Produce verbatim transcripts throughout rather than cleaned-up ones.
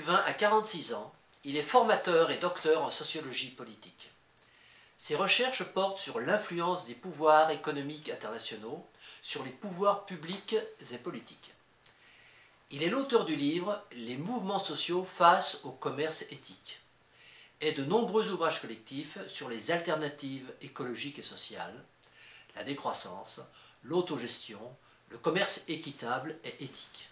vingt à quarante-six ans, il est formateur et docteur en sociologie politique. Ses recherches portent sur l'influence des pouvoirs économiques internationaux sur les pouvoirs publics et politiques. Il est l'auteur du livre « Les mouvements sociaux face au commerce éthique » et de nombreux ouvrages collectifs sur les alternatives écologiques et sociales, la décroissance, l'autogestion, le commerce équitable et éthique.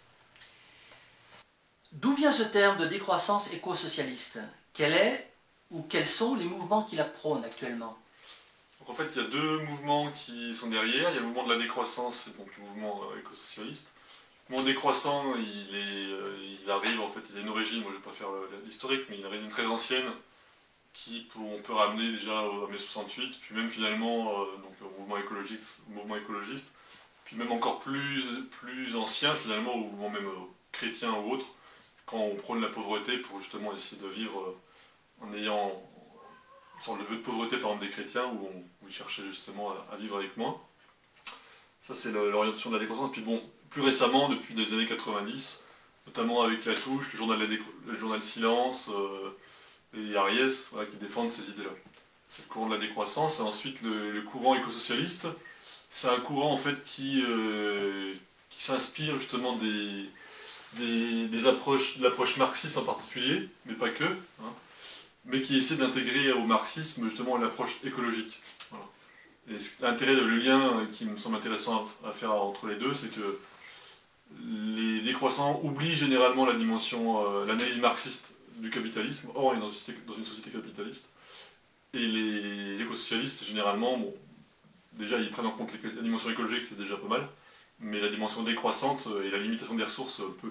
D'où vient ce terme de décroissance éco-socialiste? Quel est ou quels sont les mouvements qui la prônent actuellement? Donc en fait, il y a deux mouvements qui sont derrière. Il y a le mouvement de la décroissance et donc le mouvement euh, éco-socialiste. Le mouvement décroissant, il, est, euh, il arrive, en fait, il a une origine, moi je ne vais pas faire l'historique, mais il a une origine très ancienne qui on peut ramener déjà à mai soixante-huit, puis même finalement euh, donc, au mouvement écologiste, au mouvement écologiste, puis même encore plus, plus ancien finalement, au mouvement même euh, chrétien ou autre, quand on prône la pauvreté pour justement essayer de vivre euh, en ayant une sorte de vœu de pauvreté par exemple des chrétiens, où, on, où ils cherchaient justement à, à vivre avec moins. Ça c'est l'orientation de la décroissance. Puis bon, plus récemment, depuis les années quatre-vingt-dix, notamment avec La Touche, le journal, le journal Silence, euh, et Ariès, voilà, qui défendent ces idées-là. C'est le courant de la décroissance. Et ensuite, le, le courant écosocialiste, c'est un courant en fait qui, euh, qui s'inspire justement des, des, des approches, de l'approche marxiste en particulier, mais pas que, hein, mais qui essaie d'intégrer au marxisme justement l'approche écologique. Voilà. Et l'intérêt, le lien qui me semble intéressant à, à faire entre les deux, c'est que les décroissants oublient généralement la dimension, euh, l'analyse marxiste du capitalisme. Or, on est dans une société, dans une société capitaliste. Et les écosocialistes, généralement, bon, déjà, ils prennent en compte les, la dimension écologique, c'est déjà pas mal, mais la dimension décroissante et la limitation des ressources, peu.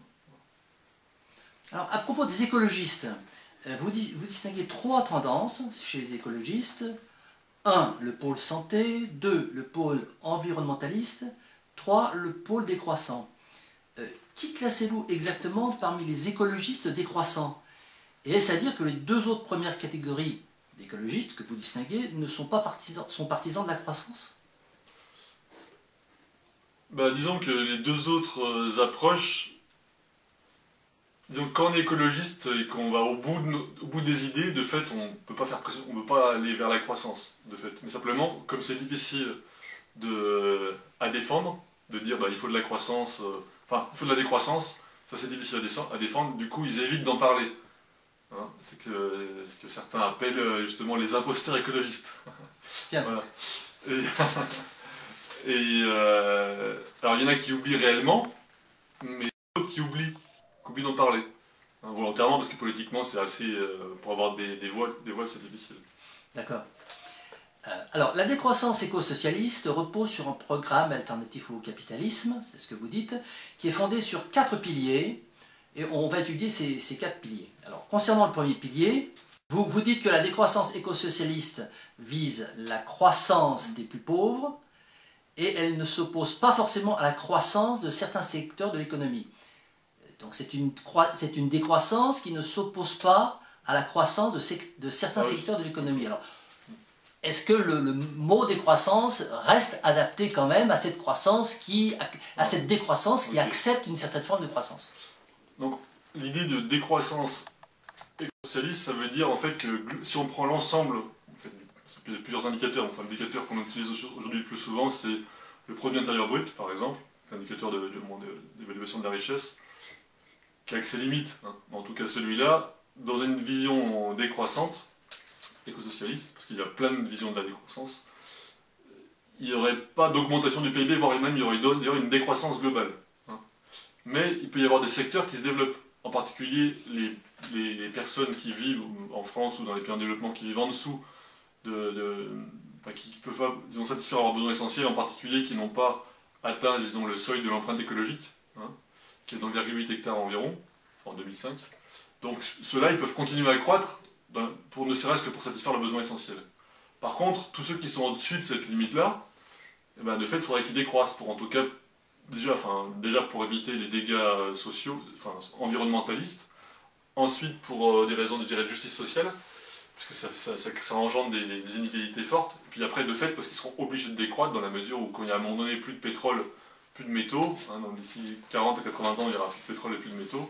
Alors, à propos des écologistes, vous, vous distinguez trois tendances chez les écologistes. un. Le pôle santé. deux. Le pôle environnementaliste. trois. Le pôle décroissant. Euh, qui classez-vous exactement parmi les écologistes décroissants? Et est-ce à dire que les deux autres premières catégories d'écologistes que vous distinguez ne sont pas partisans, sont partisans de la croissance? Bah, disons que les deux autres euh, approches, disons que quand on est écologiste et qu'on va au bout, de nos, au bout des idées, de fait, on ne peut pas faire pression, on peut pas aller vers la croissance, de fait. Mais simplement, comme c'est difficile de, à défendre, de dire bah, il faut de la croissance, euh, enfin, il faut de la décroissance, ça c'est difficile à, à défendre, du coup ils évitent d'en parler. Hein, c'est que, ce que certains appellent justement les imposteurs écologistes. Tiens. Voilà. Et, et euh, alors il y en a qui oublient réellement, mais d'autres qui oublient, qui oublient d'en parler. Hein, volontairement, parce que politiquement c'est assez, euh, pour avoir des, des voix, des voix c'est difficile. D'accord. Alors, la décroissance éco-socialiste repose sur un programme alternatif au capitalisme, c'est ce que vous dites, qui est fondé sur quatre piliers, et on va étudier ces, ces quatre piliers. Alors, concernant le premier pilier, vous, vous dites que la décroissance éco-socialiste vise la croissance des plus pauvres, et elle ne s'oppose pas forcément à la croissance de certains secteurs de l'économie. Donc, c'est une, c'est une décroissance qui ne s'oppose pas à la croissance de, de certains ah oui. secteurs de l'économie. Alors, est-ce que le, le mot décroissance reste adapté quand même à cette croissance qui, à cette décroissance qui okay. accepte une certaine forme de croissance? Donc l'idée de décroissance éco-socialiste, ça veut dire en fait que si on prend l'ensemble, en fait, il y a plusieurs indicateurs, enfin l'indicateur qu'on utilise aujourd'hui le plus souvent, c'est le produit intérieur brut par exemple, l'indicateur d'évaluation de, de, de la richesse, qui a que ses limites, hein. En tout cas celui-là, dans une vision décroissante, éco-socialiste, parce qu'il y a plein de visions de la décroissance, il n'y aurait pas d'augmentation du P I B, voire même il y aurait d'ailleurs une décroissance globale. Hein. Mais il peut y avoir des secteurs qui se développent, en particulier les, les, les personnes qui vivent en France ou dans les pays en développement qui vivent en dessous, de, de, enfin, qui ne peuvent pas disons, satisfaire leurs besoins essentiels, en particulier qui n'ont pas atteint disons, le seuil de l'empreinte écologique, hein, qui est d'environ huit hectares environ, en deux mille cinq. Donc ceux-là, ils peuvent continuer à croître, pour ne serait-ce que pour satisfaire leurs besoins essentiels. Par contre, tous ceux qui sont au-dessus de cette limite-là, eh ben, de fait, il faudrait qu'ils décroissent pour en tout cas, déjà, enfin, déjà pour éviter les dégâts sociaux, enfin, environnementalistes, ensuite pour euh, des raisons, je dirais, de justice sociale, parce que ça, ça, ça, ça engendre des, des inégalités fortes, et puis après, de fait, parce qu'ils seront obligés de décroître dans la mesure où, quand il y a à un moment donné plus de pétrole, plus de métaux, hein, d'ici quarante à quatre-vingts ans, il n'y aura plus de pétrole et plus de métaux,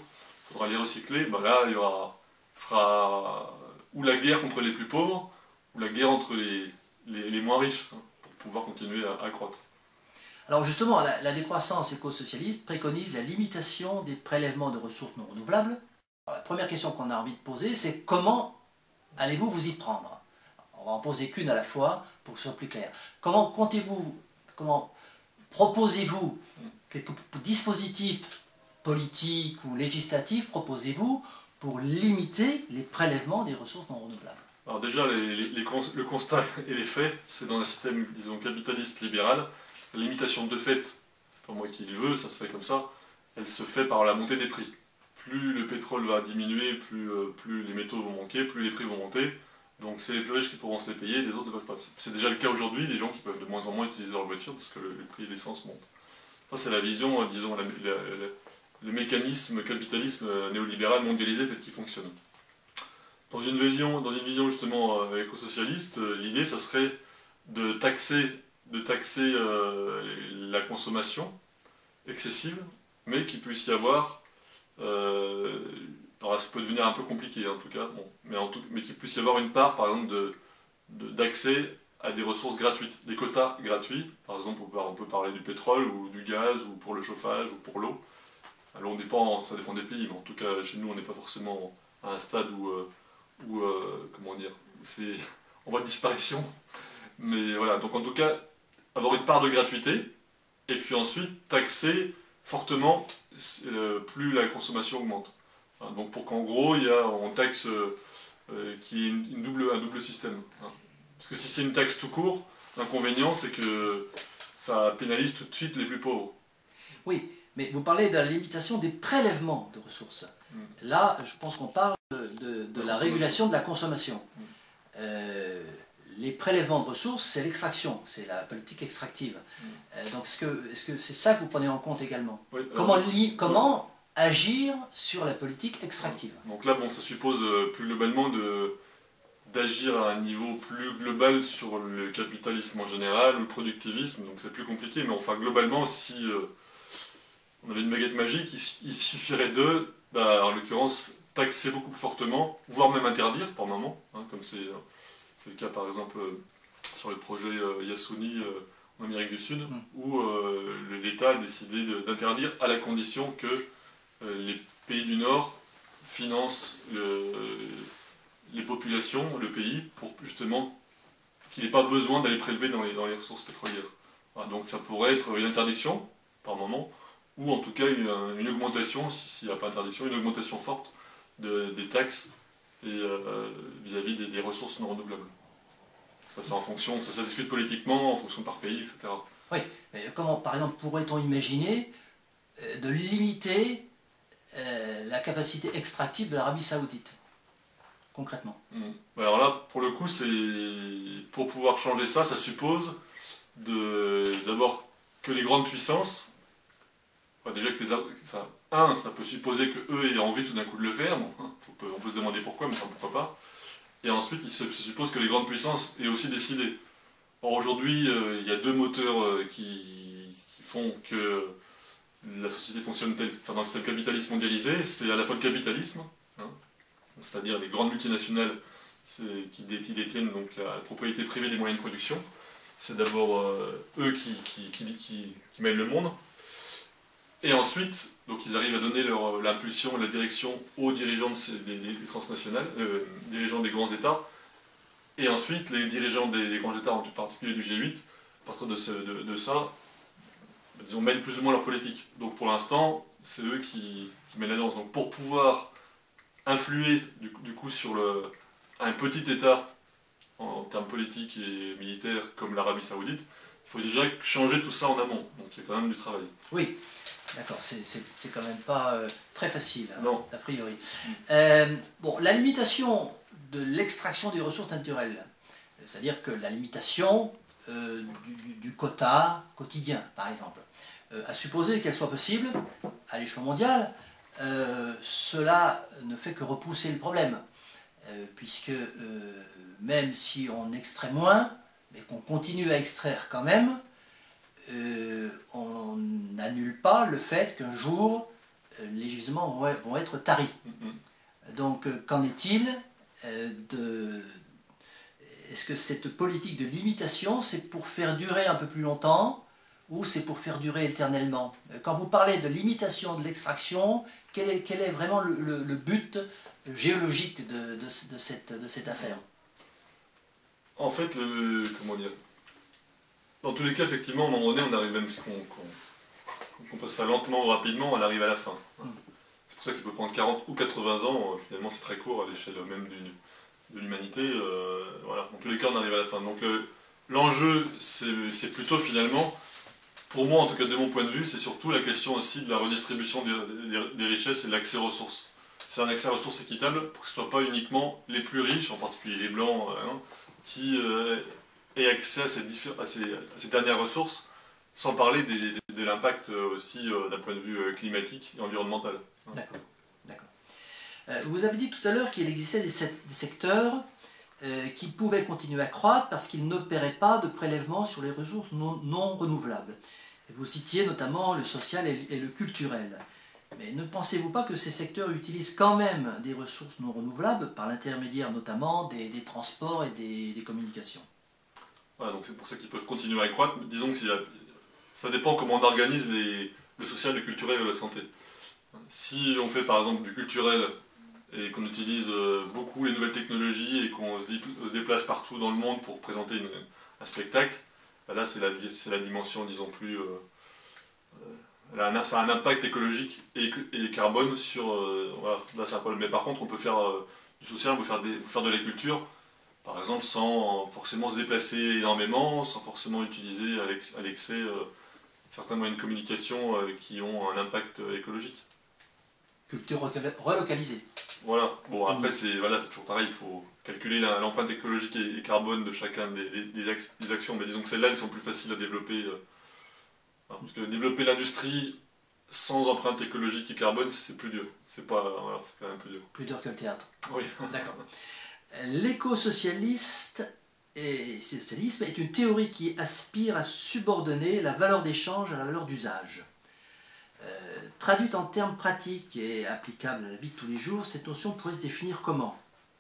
il faudra les recycler, ben là, il y aura, ce sera ou la guerre contre les plus pauvres, ou la guerre entre les, les, les moins riches, hein, pour pouvoir continuer à, à croître. Alors justement, la, la décroissance éco-socialiste préconise la limitation des prélèvements de ressources non renouvelables. Alors, la première question qu'on a envie de poser, c'est comment allez-vous vous y prendre? On va en poser qu'une à la fois pour que ce soit plus clair. Comment comptez-vous, comment proposez-vous, quelques dispositifs politiques ou législatifs proposez-vous pour limiter les prélèvements des ressources non renouvelables? Alors déjà, les, les, les cons, le constat et les faits, c'est dans un système, disons, capitaliste libéral, la limitation de fait, c'est pas moi qui le veux, ça se fait comme ça, elle se fait par la montée des prix. Plus le pétrole va diminuer, plus, euh, plus les métaux vont manquer, plus les prix vont monter. Donc c'est les plus riches qui pourront se les payer, les autres ne peuvent pas. C'est déjà le cas aujourd'hui, des gens qui peuvent de moins en moins utiliser leur voiture parce que le, le prix de l'essence monte. Ça c'est la vision, euh, disons, la, la, la, le mécanisme capitalisme néolibéral mondialisé tel qu'il fonctionne. Dans une vision, dans une vision justement euh, éco-socialiste, euh, l'idée ça serait de taxer, de taxer euh, la consommation excessive, mais qu'il puisse y avoir... Euh, alors ça peut devenir un peu compliqué en tout cas, bon, mais, en tout, mais qu'il puisse y avoir une part par exemple de, de, d'accès à des ressources gratuites, des quotas gratuits, par exemple on peut, on peut parler du pétrole ou du gaz ou pour le chauffage ou pour l'eau. Alors on dépend, ça dépend des pays, mais en tout cas chez nous on n'est pas forcément à un stade où, euh, où euh, comment dire, où c'est en voie de disparition, mais voilà, donc en tout cas avoir une part de gratuité et puis ensuite taxer fortement euh, plus la consommation augmente. Hein, donc pour qu'en gros, il y a, on taxe euh, euh, qu'il y ait une, une double, un double système. Hein. Parce que si c'est une taxe tout court, l'inconvénient c'est que ça pénalise tout de suite les plus pauvres. Oui, mais vous parlez de la limitation des prélèvements de ressources. Mm. Là, je pense qu'on parle de, de, de la, la régulation de la consommation. Mm. Euh, les prélèvements de ressources, c'est l'extraction, c'est la politique extractive. Mm. Euh, donc est-ce que est-ce que c'est ça que vous prenez en compte également? Oui, Comment, li, comment oui. agir sur la politique extractive? Donc là, bon, ça suppose euh, plus globalement de d'agir à un niveau plus global sur le capitalisme en général ou le productivisme, donc c'est plus compliqué, mais enfin globalement, si euh, on avait une baguette magique, il, il suffirait de, bah, en l'occurrence, taxer beaucoup plus fortement, voire même interdire par moment, hein, comme c'est c'est le cas par exemple euh, sur le projet euh, Yasuni euh, en Amérique du Sud, mm. où euh, l'État a décidé d'interdire à la condition que euh, les pays du Nord financent le, les populations, le pays, pour justement qu'il n'ait pas besoin d'aller prélever dans les, dans les ressources pétrolières. Voilà, donc ça pourrait être une interdiction par moment, ou en tout cas une, une augmentation, s'il n'y a pas interdiction, une augmentation forte de, des taxes vis-à-vis -vis des, des ressources non renouvelables. Ça c'est en fonction, ça, ça discute politiquement, en fonction par pays, et cetera. Oui, mais comment par exemple pourrait-on imaginer euh, de limiter euh, la capacité extractive de l'Arabie Saoudite, concrètement? Mmh. Alors là, pour le coup, c'est pour pouvoir changer ça, ça suppose d'abord que les grandes puissances, enfin, déjà que les, ça, un, ça peut supposer qu'eux aient envie tout d'un coup de le faire, bon, on, peut, on peut se demander pourquoi, mais enfin, pourquoi pas. Et ensuite, il se, se suppose que les grandes puissances aient aussi décidé. Or aujourd'hui, euh, il y a deux moteurs euh, qui, qui font que la société fonctionne tel, enfin, dans le système capitaliste mondialisé. C'est à la fois le capitalisme, hein, c'est-à-dire les grandes multinationales qui, dé, qui détiennent donc la propriété privée des moyens de production. C'est d'abord euh, eux qui, qui, qui, qui, qui mènent le monde. Et ensuite, donc ils arrivent à donner l'impulsion et la direction aux dirigeants de ces, des, des transnationales, euh, dirigeants des grands États. Et ensuite, les dirigeants des, des grands États, en particulier du G huit, à partir de, ce, de, de ça, disons, mènent plus ou moins leur politique. Donc pour l'instant, c'est eux qui, qui mènent la danse. Donc pour pouvoir influer du, du coup sur le, un petit État en termes politiques et militaires comme l'Arabie Saoudite, il faut déjà changer tout ça en amont. Donc il y a quand même du travail. Oui, d'accord, c'est quand même pas euh, très facile, hein, non. a priori. Mm. Euh, bon, la limitation de l'extraction des ressources naturelles, c'est-à-dire que la limitation euh, du, du quota quotidien, par exemple, euh, à supposer qu'elle soit possible à l'échelon mondial, euh, cela ne fait que repousser le problème, euh, puisque euh, même si on extrait moins, mais qu'on continue à extraire quand même, euh, on n'annule pas le fait qu'un jour les gisements vont, vont être taris. Mm-hmm. Donc, qu'en est-il euh, de... Est-ce que cette politique de limitation, c'est pour faire durer un peu plus longtemps ou c'est pour faire durer éternellement? Quand vous parlez de limitation de l'extraction, quel est, quel est vraiment le, le, le but géologique de, de, de, cette, de cette affaire? En fait, le, comment dire, dans tous les cas, effectivement, à un moment donné, on arrive même qu'on qu'on, qu'on fasse ça lentement ou rapidement, on arrive à la fin. Mm. C'est pour ça que ça peut prendre quarante ou quatre-vingts ans, finalement c'est très court à l'échelle même d'une... de l'humanité, euh, voilà, dans tous les cas on arrive à la fin. Donc le, l'enjeu c'est plutôt finalement, pour moi en tout cas de mon point de vue, c'est surtout la question aussi de la redistribution des, des, des richesses et de l'accès aux ressources. C'est un accès à ressources équitable pour que ce ne soit pas uniquement les plus riches, en particulier les blancs, hein, qui euh, aient accès à ces, à, ces, à ces dernières ressources, sans parler des, des, de l'impact aussi euh, d'un point de vue climatique et environnemental. D'accord. Vous avez dit tout à l'heure qu'il existait des secteurs euh, qui pouvaient continuer à croître parce qu'ils n'opéraient pas de prélèvement sur les ressources non, non renouvelables. Vous citiez notamment le social et, et le culturel. Mais ne pensez-vous pas que ces secteurs utilisent quand même des ressources non renouvelables par l'intermédiaire notamment des, des transports et des, des communications? Voilà, donc c'est pour ça qu'ils peuvent continuer à croître. Disons que a, ça dépend comment on organise les, le social, le culturel et la santé. Si on fait par exemple du culturel et qu'on utilise beaucoup les nouvelles technologies et qu'on se, se déplace partout dans le monde pour présenter une, un spectacle, ben là c'est la, la dimension, disons plus... Euh, euh, ça a un impact écologique et, et carbone sur... Euh, voilà, là c'est un problème. Mais par contre on peut faire euh, du social, on peut faire, des, on peut faire de la culture, par exemple sans forcément se déplacer énormément, sans forcément utiliser à l'excès euh, certains moyens de communication euh, qui ont un impact écologique. Culture relocalisée. Voilà, bon après c'est voilà, toujours pareil, il faut calculer l'empreinte écologique et, et carbone de chacun des, des, des actions, mais disons que celles-là elles sont plus faciles à développer. Euh, alors, parce que développer l'industrie sans empreinte écologique et carbone c'est plus dur, c'est pas, voilà, c'est quand même plus dur. Plus dur que le théâtre. Oui. D'accord. L'éco-socialiste et socialisme est une théorie qui aspire à subordonner la valeur d'échange à la valeur d'usage. Euh, traduite en termes pratiques et applicables à la vie de tous les jours, cette notion pourrait se définir comment?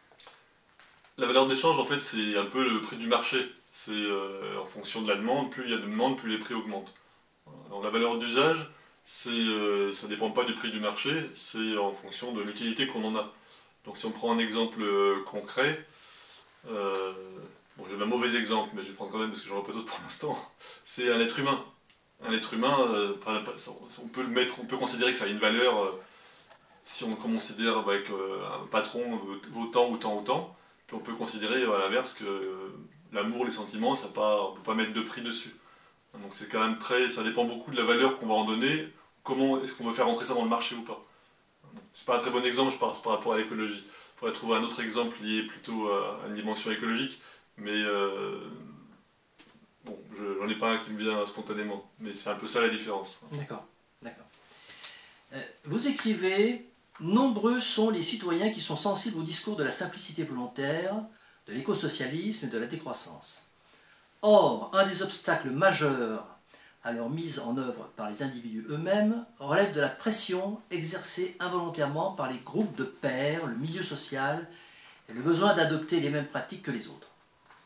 La valeur d'échange, en fait, c'est un peu le prix du marché. C'est euh, en fonction de la demande, plus il y a de demande, plus les prix augmentent. Alors, la valeur d'usage, euh, ça ne dépend pas du prix du marché, c'est en fonction de l'utilité qu'on en a. Donc si on prend un exemple euh, concret, euh, bon, j'ai un mauvais exemple, mais je vais prendre quand même parce que j'en ai pas d'autres pour l'instant, c'est un être humain. Un être humain, euh, on peut le mettre, on peut considérer que ça a une valeur, euh, si on considère avec euh, un patron vaut tant ou tant ou tant, puis on peut considérer à l'inverse que euh, l'amour, les sentiments, ça pas, on ne peut pas mettre de prix dessus. Donc c'est quand même très, ça dépend beaucoup de la valeur qu'on va en donner, comment est-ce qu'on veut faire rentrer ça dans le marché ou pas. C'est pas un très bon exemple je parle, par rapport à l'écologie. Il faudrait trouver un autre exemple lié plutôt à une dimension écologique, mais euh, bon, je n'en ai pas un qui me vient spontanément, mais c'est un peu ça la différence. D'accord, d'accord. Euh, vous écrivez « Nombreux sont les citoyens qui sont sensibles au discours de la simplicité volontaire, de l'écosocialisme et de la décroissance. Or, un des obstacles majeurs à leur mise en œuvre par les individus eux-mêmes relève de la pression exercée involontairement par les groupes de pairs, le milieu social et le besoin d'adopter les mêmes pratiques que les autres. »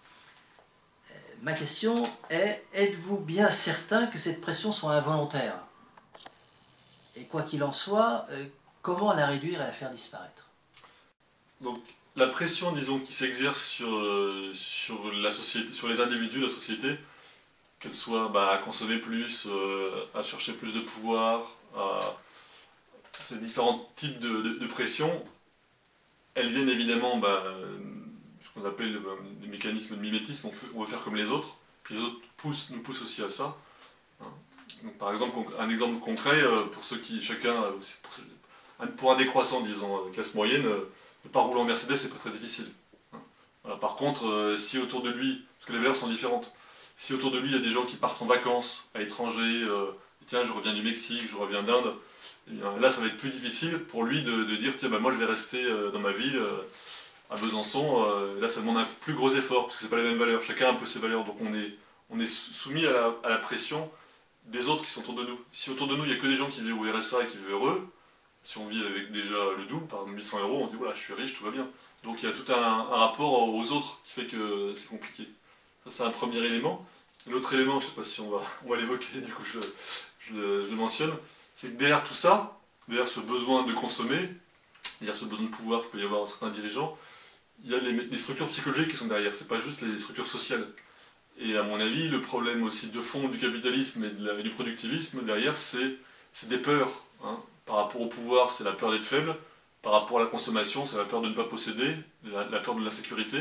Ma question est, êtes-vous bien certain que cette pression soit involontaire? Et quoi qu'il en soit, euh, comment la réduire et la faire disparaître? Donc, la pression, disons, qui s'exerce sur, euh, sur, la société, sur les individus, la société, qu'elle soit bah, à consommer plus, euh, à chercher plus de pouvoir, à ces différents types de, de, de pression, elles viennent évidemment... Bah, ce qu'on appelle euh, des mécanismes de mimétisme, on, fait, on veut faire comme les autres, puis les autres poussent, nous poussent aussi à ça. Hein. Donc, par exemple, un exemple concret, euh, pour ceux qui, chacun, euh, pour, ceux, pour un décroissant, disons, euh, classe moyenne, euh, ne pas rouler en Mercedes, c'est pas très difficile. Hein. Voilà. Par contre, euh, si autour de lui, parce que les valeurs sont différentes, si autour de lui il y a des gens qui partent en vacances à l'étranger, euh, tiens, je reviens du Mexique, je reviens d'Inde, là ça va être plus difficile pour lui de, de dire, tiens, bah, moi je vais rester euh, dans ma ville, euh, à Besançon, euh, là ça demande un plus gros effort, parce que c'est pas les mêmes valeurs, chacun a un peu ses valeurs, donc on est, on est soumis à la, à la pression des autres qui sont autour de nous. Si autour de nous il n'y a que des gens qui vivent au R S A et qui vivent heureux, Si on vit avec déjà le double, par exemple huit cents euros, on se dit voilà, je suis riche, tout va bien. Donc il y a tout un, un rapport aux autres qui fait que c'est compliqué. Ça, c'est un premier élément. L'autre élément, je ne sais pas si on va, on va l'évoquer, du coup je, je, le, je le mentionne, c'est que derrière tout ça, derrière ce besoin de consommer, derrière ce besoin de pouvoir qu'il peut y avoir dans certains dirigeants, il y a les, les structures psychologiques qui sont derrière, c'est pas juste les structures sociales. Et à mon avis, le problème aussi de fond du capitalisme et, de la, et du productivisme, derrière, c'est des peurs. Hein. Par rapport au pouvoir, c'est la peur d'être faible. Par rapport à la consommation, c'est la peur de ne pas posséder, la, la peur de l'insécurité.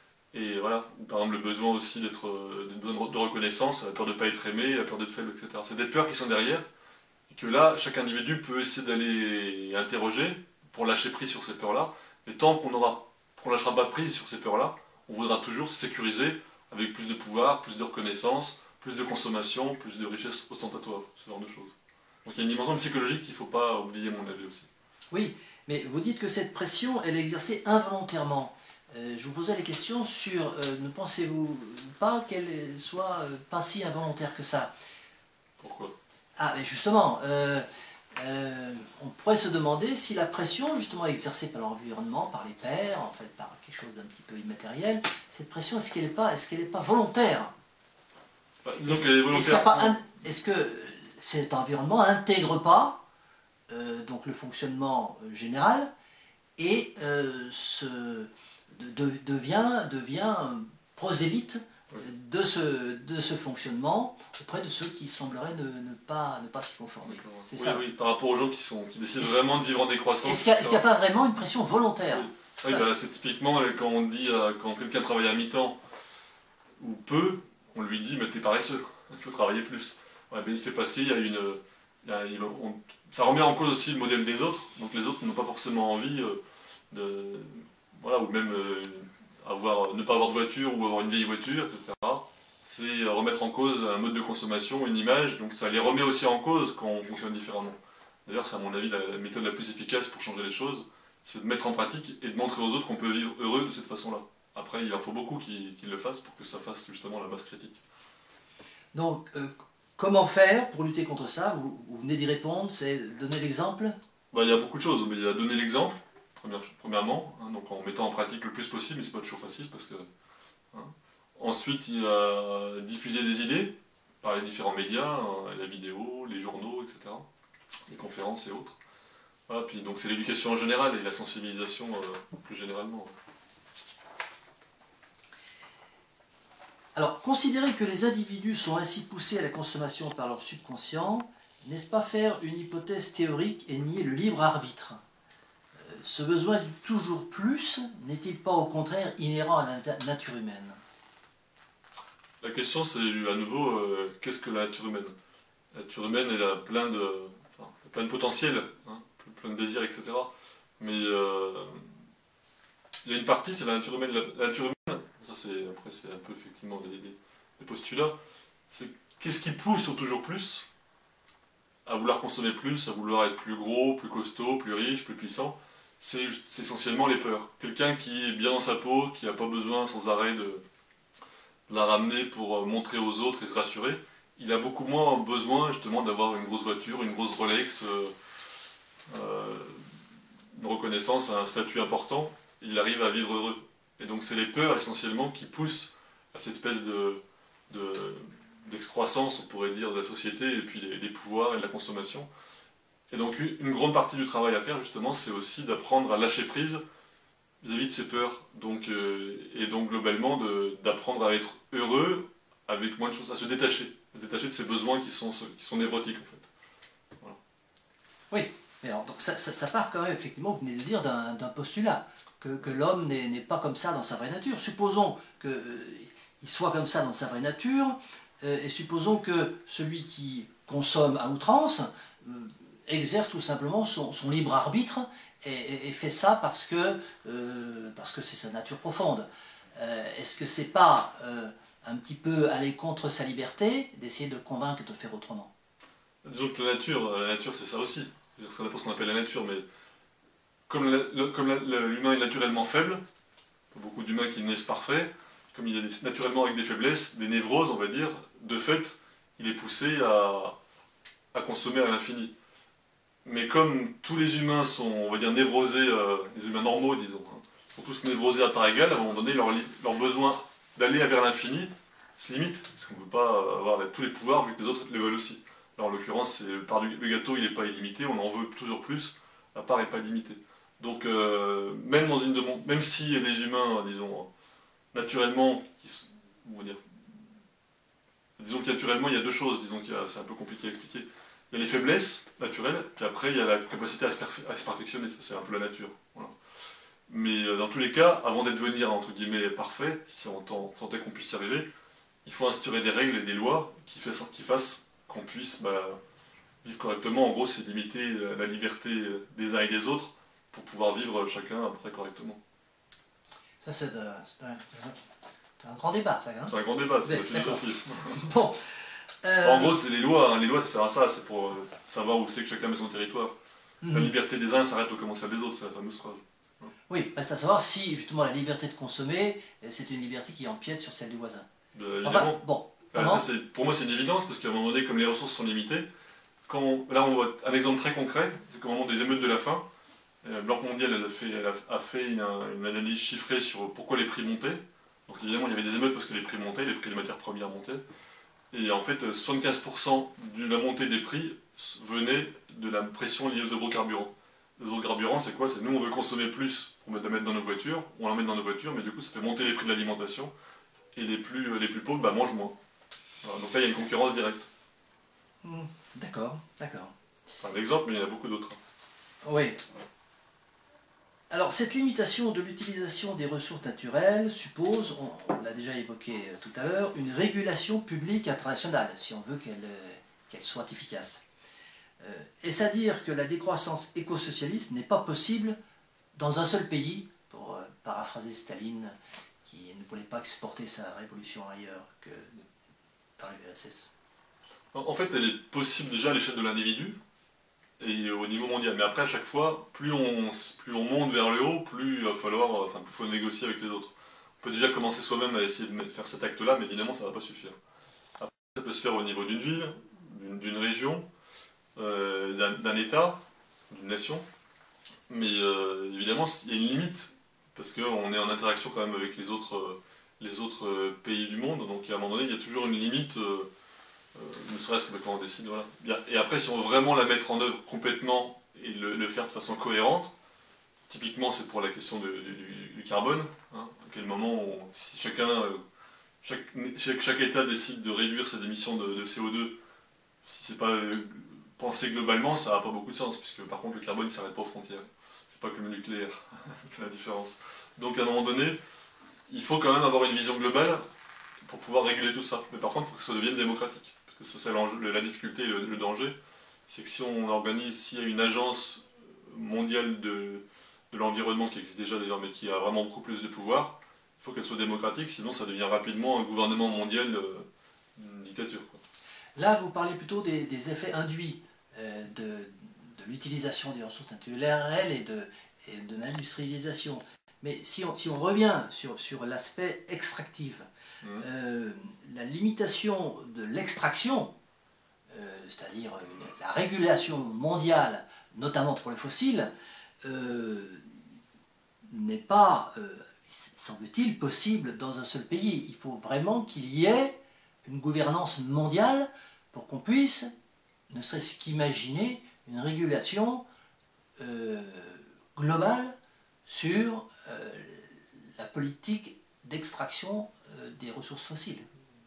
Et voilà, par exemple, le besoin aussi d'être de reconnaissance, la peur de ne pas être aimé, la peur d'être faible, et cetera. C'est des peurs qui sont derrière, et que là, chaque individu peut essayer d'aller interroger pour lâcher prise sur ces peurs-là. Mais tant qu'on aura, qu'on lâchera pas prise sur ces peurs-là, on voudra toujours se sécuriser avec plus de pouvoir, plus de reconnaissance, plus de consommation, plus de richesse ostentatoire, ce genre de choses. Donc il y a une dimension psychologique qu'il ne faut pas oublier, à mon avis aussi. Oui, mais vous dites que cette pression, elle est exercée involontairement. Euh, je vous posais la question sur, euh, ne pensez-vous pas qu'elle soit euh, pas si involontaire que ça? Pourquoi? Ah, mais justement, euh, euh, on pourrait se demander si la pression, justement exercée par l'environnement, par les pairs, en fait, par quelque chose d'un petit peu immatériel, cette pression, est-ce qu'elle n'est pas, est-ce qu'elle n'est pas volontaire? Bah, disons qu'elle est volontaire. Est-ce que cet environnement n'intègre pas euh, donc le fonctionnement euh, général et euh, se, de, de, devient, devient prosélyte de ce, de ce fonctionnement auprès de ceux qui sembleraient ne, ne pas, ne pas s'y conformer. Oui, ça. Oui, par rapport aux gens qui, sont, qui décident vraiment de vivre en décroissance. Est-ce qu'il n'y a, a pas vraiment une pression volontaire? Oui, oui bah, c'est typiquement quand on dit, quand quelqu'un travaille à mi-temps ou peu, on lui dit mais t'es paresseux, il faut travailler plus. Ouais, mais c'est parce qu'il y a une... Il y a, il, on, ça remet en cause aussi le modèle des autres, donc les autres n'ont pas forcément envie euh, de... Voilà, ou même euh, avoir, ne pas avoir de voiture ou avoir une vieille voiture, et cetera. C'est remettre en cause un mode de consommation, une image, donc ça les remet aussi en cause quand on fonctionne différemment. D'ailleurs, c'est à mon avis la, la méthode la plus efficace pour changer les choses, c'est de mettre en pratique et de montrer aux autres qu'on peut vivre heureux de cette façon-là. Après, il en faut beaucoup qui, qui le fassent pour que ça fasse justement la masse critique. Donc, euh, comment faire pour lutter contre ça? Vous, vous venez d'y répondre, c'est donner l'exemple? Bah, il y a beaucoup de choses, mais il y a donner l'exemple, premièrement, hein, donc en mettant en pratique le plus possible, mais c'est pas toujours facile parce que... Hein. Ensuite, il y a diffuser des idées par les différents médias, hein, la vidéo, les journaux, et cetera, les conférences et autres. Voilà, puis donc c'est l'éducation en général et la sensibilisation euh, plus généralement. Alors, considérer que les individus sont ainsi poussés à la consommation par leur subconscient, n'est-ce pas faire une hypothèse théorique et nier le libre arbitre? euh, Ce besoin du toujours plus n'est-il pas au contraire inhérent à la nature humaine? La question c'est à nouveau, euh, qu'est-ce que la nature humaine? La nature humaine elle a plein de, enfin, plein de potentiel, hein, plein de désirs, et cetera. Mais euh, il y a une partie, c'est la nature humaine. La, la nature humaine, ça c'est après c'est un peu effectivement des, des, des postulats, c'est qu'est-ce qui pousse au toujours plus à vouloir consommer plus, à vouloir être plus gros, plus costaud, plus riche, plus puissant? C'est essentiellement les peurs. Quelqu'un qui est bien dans sa peau, qui n'a pas besoin sans arrêt de, de la ramener pour montrer aux autres et se rassurer, il a beaucoup moins besoin justement d'avoir une grosse voiture, une grosse Rolex, euh, euh, une reconnaissance, un statut important. Il arrive à vivre heureux. Et donc c'est les peurs essentiellement qui poussent à cette espèce de, de, d'excroissance, on pourrait dire, de la société, et puis des, des pouvoirs et de la consommation. Et donc une grande partie du travail à faire justement, c'est aussi d'apprendre à lâcher prise vis-à-vis de ces peurs. Donc, euh, et donc globalement d'apprendre à être heureux avec moins de choses, à se détacher, à se détacher de ces besoins qui sont, qui sont névrotiques en fait. Voilà. Oui, mais alors, donc ça, ça, ça part quand même, effectivement, vous venez de dire, d'un postulat, que, que l'homme n'est pas comme ça dans sa vraie nature. Supposons qu'il euh, soit comme ça dans sa vraie nature, euh, et supposons que celui qui consomme à outrance euh, exerce tout simplement son, son libre arbitre et, et, et fait ça parce que euh, parce que c'est sa nature profonde. Euh, Est-ce que c'est pas euh, un petit peu aller contre sa liberté d'essayer de le convaincre de faire autrement? Disons que la nature, la nature c'est ça aussi. Ça dépend ce qu'on appelle la nature, mais comme l'humain est naturellement faible, il y a beaucoup d'humains qui naissent parfaits, comme il y a des, naturellement avec des faiblesses, des névroses on va dire, de fait, il est poussé à, à consommer à l'infini. mais comme tous les humains sont, on va dire, névrosés, euh, les humains normaux, disons, hein, sont tous névrosés à part égale, à un moment donné, leur, leur besoin d'aller vers l'infini se limite, parce qu'on ne peut pas avoir tous les pouvoirs vu que les autres les veulent aussi. Alors en l'occurrence, le gâteau il n'est pas illimité, on en veut toujours plus, la part n'est pas limitée. Donc euh, même, dans une demande, même si les humains, disons, naturellement, on va dire, disons que naturellement il y a deux choses, disons que c'est un peu compliqué à expliquer. Il y a les faiblesses naturelles, puis après il y a la capacité à se, à se perfectionner, ça c'est un peu la nature. Voilà. Mais euh, dans tous les cas, avant d'être devenir entre guillemets parfait, si on tentait qu'on puisse y arriver, il faut instaurer des règles et des lois qui, fait, qui fassent qu'on puisse bah, vivre correctement. En gros, c'est limiter la liberté des uns et des autres pour pouvoir vivre chacun après correctement. Ça, c'est un, un grand débat, ça. Hein, c'est un grand débat, c'est la philosophie. Bon. Euh... En gros, c'est les lois. Hein. Les lois, ça sert à ça, c'est pour euh, savoir où c'est que chacun met son territoire. Mm-hmm. La liberté des uns s'arrête au comment celle des autres, c'est la fameuse phrase. Oui, reste à savoir si, justement, la liberté de consommer, c'est une liberté qui empiète sur celle du voisin. Euh, enfin, bon, comment ça, pour moi, c'est une évidence, parce qu'à un moment donné, comme les ressources sont limitées, quand on, là, on voit un exemple très concret, c'est qu'au moment des émeutes de la faim, la Banque mondiale elle a fait, elle a, a fait une, une analyse chiffrée sur pourquoi les prix montaient. Donc évidemment, il y avait des émeutes parce que les prix montaient, les prix des matières premières montaient. Et en fait, soixante-quinze pour cent de la montée des prix venait de la pression liée aux agrocarburants. Les agrocarburants, c'est quoi? C'est nous, on veut consommer plus pour mettre, mettre dans nos voitures, on en met dans nos voitures, mais du coup, ça fait monter les prix de l'alimentation. Et les plus, les plus pauvres bah, mangent moins. Voilà, donc là, il y a une concurrence directe. Mmh, d'accord, d'accord. C'est un exemple, mais il y en a beaucoup d'autres. Oui. Alors, cette limitation de l'utilisation des ressources naturelles suppose, on, on l'a déjà évoqué tout à l'heure, une régulation publique internationale, si on veut qu'elle qu'elle soit efficace. Euh, Est-ce à dire que la décroissance éco-socialiste n'est pas possible dans un seul pays, pour euh, paraphraser Staline, qui ne voulait pas exporter sa révolution ailleurs que dans l'U R S S? En fait, elle est possible déjà à l'échelle de l'individu et au niveau mondial. Mais après, à chaque fois, plus on, plus on monte vers le haut, plus il va falloir, enfin, plus il faut négocier avec les autres. On peut déjà commencer soi-même à essayer de faire cet acte-là, mais évidemment, ça ne va pas suffire. Après, ça peut se faire au niveau d'une ville, d'une région, euh, d'un État, d'une nation. Mais euh, évidemment, il y a une limite, parce qu'on est en interaction quand même avec les autres, euh, les autres euh, pays du monde, donc à un moment donné, il y a toujours une limite, euh, euh, ne serait-ce que quand on décide. Voilà. Et après, si on veut vraiment la mettre en œuvre complètement et le, le faire de façon cohérente, typiquement c'est pour la question de, du, du carbone, hein, à quel moment, on, si chacun, euh, chaque, chaque, chaque État décide de réduire ses émissions de, de C O deux, si c'est pas euh, pensé globalement, ça n'a pas beaucoup de sens, puisque par contre le carbone ne s'arrête pas aux frontières. C'est pas comme le nucléaire, c'est la différence. Donc à un moment donné, il faut quand même avoir une vision globale pour pouvoir réguler tout ça. Mais par contre, il faut que ça devienne démocratique. Parce que ça, c'est la difficulté et le, le danger. C'est que si on organise, s'il y a une agence mondiale de, de l'environnement qui existe déjà d'ailleurs, mais qui a vraiment beaucoup plus de pouvoir, il faut qu'elle soit démocratique, sinon ça devient rapidement un gouvernement mondial, euh, une dictature, quoi. Là, vous parlez plutôt des, des effets induits euh, de, de l'utilisation des ressources naturelles et de, et de l'industrialisation. Mais si on, si on revient sur, sur l'aspect extractif, mmh. euh, la limitation de l'extraction, euh, c'est-à-dire la régulation mondiale, notamment pour les fossiles, euh, n'est pas, euh, semble-t-il, possible dans un seul pays. Il faut vraiment qu'il y ait une gouvernance mondiale pour qu'on puisse, ne serait-ce qu'imaginer, une régulation euh, globale sur euh, la politique d'extraction euh, des ressources fossiles.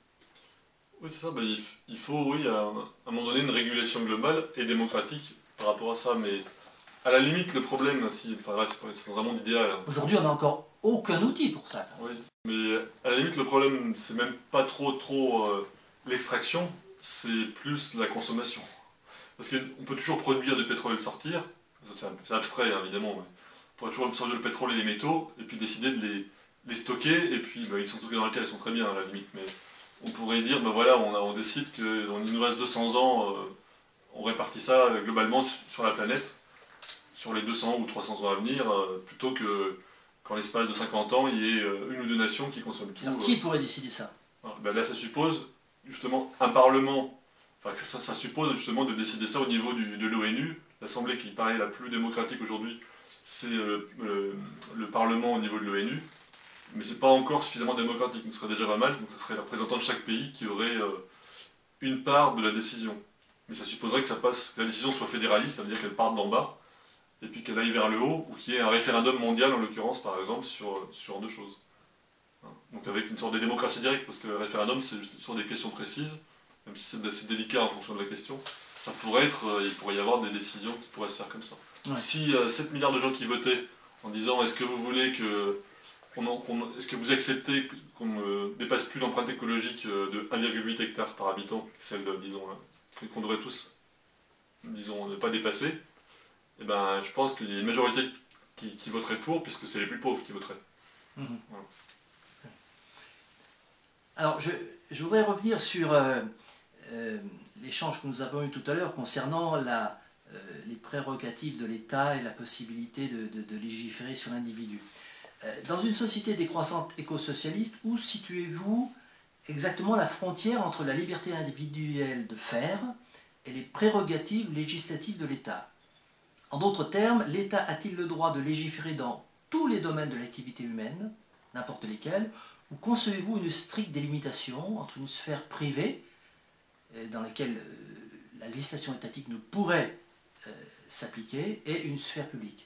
Oui, c'est ça. Ben, il, il faut, oui, à, à un moment donné, une régulation globale et démocratique par rapport à ça. Mais à la limite, le problème, si, enfin, là, c'est dans un monde idéal. Aujourd'hui, on n'a encore aucun outil pour ça. Oui, mais à la limite, le problème, c'est même pas trop, trop euh, l'extraction, c'est plus la consommation. Parce qu'on peut toujours produire du pétrole et le sortir, c'est abstrait, hein, évidemment, mais on pourrait toujours absorber le pétrole et les métaux, et puis décider de les, les stocker, et puis bah, ils sont stockés dans la terre, ils sont très bien à la limite, mais on pourrait dire, ben bah, voilà, on, a, on décide qu'il nous reste deux cents ans, euh, on répartit ça euh, globalement sur la planète, sur les deux cents ou trois cents ans à venir, euh, plutôt que qu'en l'espace de cinquante ans, il y ait euh, une ou deux nations qui consomment tout. Alors qui euh, pourrait décider ça? voilà. Ben là, ça suppose justement un parlement, enfin ça, ça suppose justement de décider ça au niveau du, de l'ONU, l'assemblée qui paraît la plus démocratique aujourd'hui, c'est le, le, le Parlement au niveau de l'ONU, mais c'est pas encore suffisamment démocratique, ce serait déjà pas mal, donc ce serait le représentant de chaque pays qui aurait euh, une part de la décision. Mais ça supposerait que, ça passe, que la décision soit fédéraliste, ça veut dire qu'elle parte d'en bas, et puis qu'elle aille vers le haut, ou qu'il y ait un référendum mondial en l'occurrence par exemple sur ce genre de choses. Donc avec une sorte de démocratie directe, parce que le référendum c'est sur des questions précises, même si c'est assez délicat en fonction de la question, ça pourrait être, euh, il pourrait y avoir des décisions qui pourraient se faire comme ça. Ouais. Si euh, sept milliards de gens qui votaient en disant est-ce que vous voulez que, qu'on, qu'on, est-ce que vous acceptez qu'on ne euh, dépasse plus l'empreinte écologique euh, de un virgule huit hectares par habitant, celle de, disons, euh, qu'on devrait tous, disons, ne pas dépasser, et ben, je pense qu'il y a une majorité qui, qui voterait pour, puisque c'est les plus pauvres qui voteraient. Mmh. Voilà. Alors, je, je voudrais revenir sur euh, euh, l'échange que nous avons eu tout à l'heure concernant la, euh, les prérogatives de l'État et la possibilité de, de, de légiférer sur l'individu. Euh, dans une société décroissante éco-socialiste, où situez-vous exactement la frontière entre la liberté individuelle de faire et les prérogatives législatives de l'État? En d'autres termes, l'État a-t-il le droit de légiférer dans tous les domaines de l'activité humaine, n'importe lesquels, ou concevez-vous une stricte délimitation entre une sphère privée, euh, dans laquelle euh, la législation étatique ne pourrait euh, s'appliquer, et une sphère publique?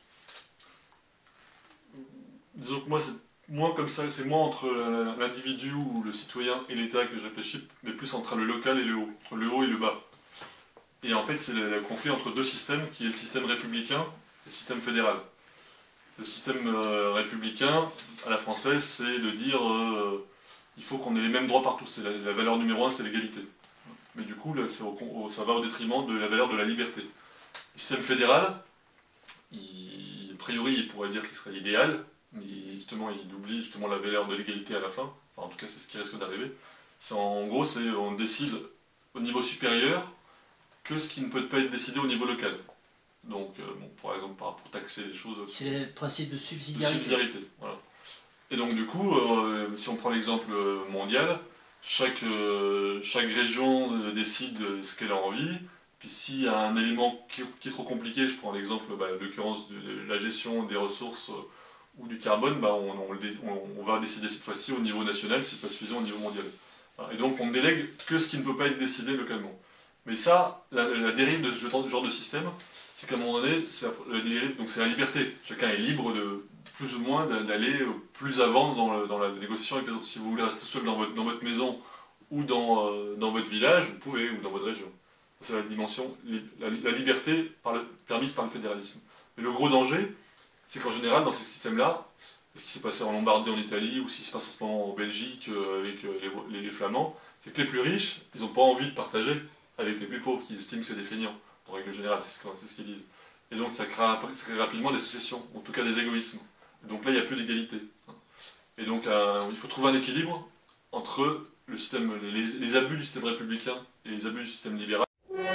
Disons que moi, c'est moins comme ça, c'est moins entre l'individu ou le citoyen et l'État que je réfléchis, mais plus entre le local et le haut, entre le haut et le bas. Et en fait, c'est le, le conflit entre deux systèmes, qui est le système républicain et le système fédéral. Le système euh, républicain, à la française, c'est de dire euh, il faut qu'on ait les mêmes droits partout. C'est la, la valeur numéro un, c'est l'égalité. Mais du coup, là, au, au, ça va au détriment de la valeur de la liberté. Le système fédéral, il, a priori, il pourrait dire qu'il serait idéal, mais justement, il oublie justement la valeur de l'égalité à la fin. Enfin, en tout cas, c'est ce qui risque d'arriver. En gros, c'est on décide au niveau supérieur que ce qui ne peut pas être décidé au niveau local. Donc, euh, bon, par exemple, pour taxer les choses... C'est le principe de subsidiarité. De subsidiarité, voilà. Et donc, du coup, euh, si on prend l'exemple mondial, chaque, euh, chaque région euh, décide ce qu'elle a envie, puis s'il y a un élément qui, qui est trop compliqué, je prends l'exemple, bah, l'occurrence de, de la gestion des ressources euh, ou du carbone, bah, on, on, on, on va décider cette fois-ci au niveau national, si c'est pas suffisant au niveau mondial. Voilà. Et donc, on ne délègue que ce qui ne peut pas être décidé localement. Mais ça, la, la dérive de ce genre de système, c'est qu'à un moment donné, c'est la, la, la liberté. Chacun est libre de plus ou moins d'aller plus avant dans, le, dans la négociation avec les autres. Si vous voulez rester seul dans votre, dans votre maison ou dans, euh, dans votre village, vous pouvez, ou dans votre région. C'est la dimension, la, la liberté par le, permise par le fédéralisme. Mais le gros danger, c'est qu'en général, dans ces systèmes-là, ce qui s'est passé en Lombardie, en Italie, ou ce qui se passe en ce moment en Belgique euh, avec euh, les, les, les Flamands, c'est que les plus riches, ils n'ont pas envie de partager avec les plus pauvres qui estiment que c'est des feignants. En règle générale, c'est ce qu'ils disent. Et donc ça crée, ça crée rapidement des sécessions, en tout cas des égoïsmes. Et donc là, il n'y a plus d'égalité. Et donc euh, il faut trouver un équilibre entre le système, les, les abus du système républicain et les abus du système libéral.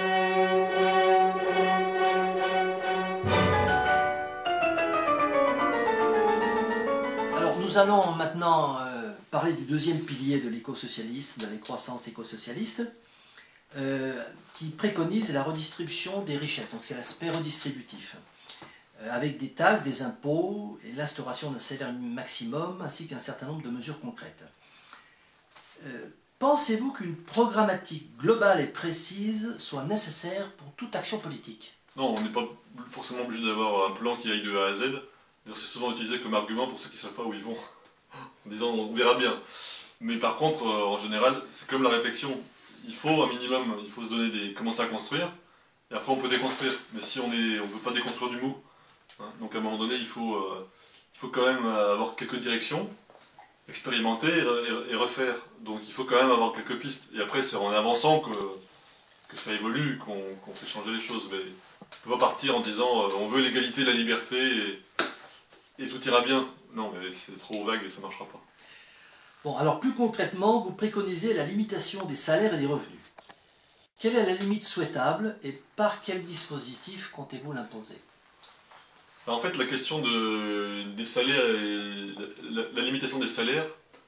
Alors nous allons maintenant euh, parler du deuxième pilier de l'écosocialisme, de la croissance écosocialiste. Euh, qui préconise la redistribution des richesses, donc c'est l'aspect redistributif, euh, avec des taxes, des impôts et l'instauration d'un salaire maximum ainsi qu'un certain nombre de mesures concrètes. Euh, Pensez-vous qu'une programmatique globale et précise soit nécessaire pour toute action politique? Non, on n'est pas forcément obligé d'avoir un plan qui aille de A à Z. C'est souvent utilisé comme argument pour ceux qui ne savent pas où ils vont, en disant on verra bien. Mais par contre, euh, en général, c'est comme la réflexion. Il faut un minimum, il faut se donner des, commencer à construire, et après on peut déconstruire. Mais si on ne on peut pas déconstruire du mou, hein, donc à un moment donné, il faut, euh, il faut quand même avoir quelques directions, expérimenter et, et, et refaire. Donc il faut quand même avoir quelques pistes. Et après, c'est en avançant que, que ça évolue, qu'on qu'on fait changer les choses. Mais on ne peut pas partir en disant euh, on veut l'égalité, la liberté, et, et tout ira bien. Non, mais c'est trop vague et ça ne marchera pas. Bon, alors plus concrètement, vous préconisez la limitation des salaires et des revenus. Quelle est la limite souhaitable et par quel dispositif comptez-vous l'imposer? En fait, la question de, des salaires et la, la limitation des salaires,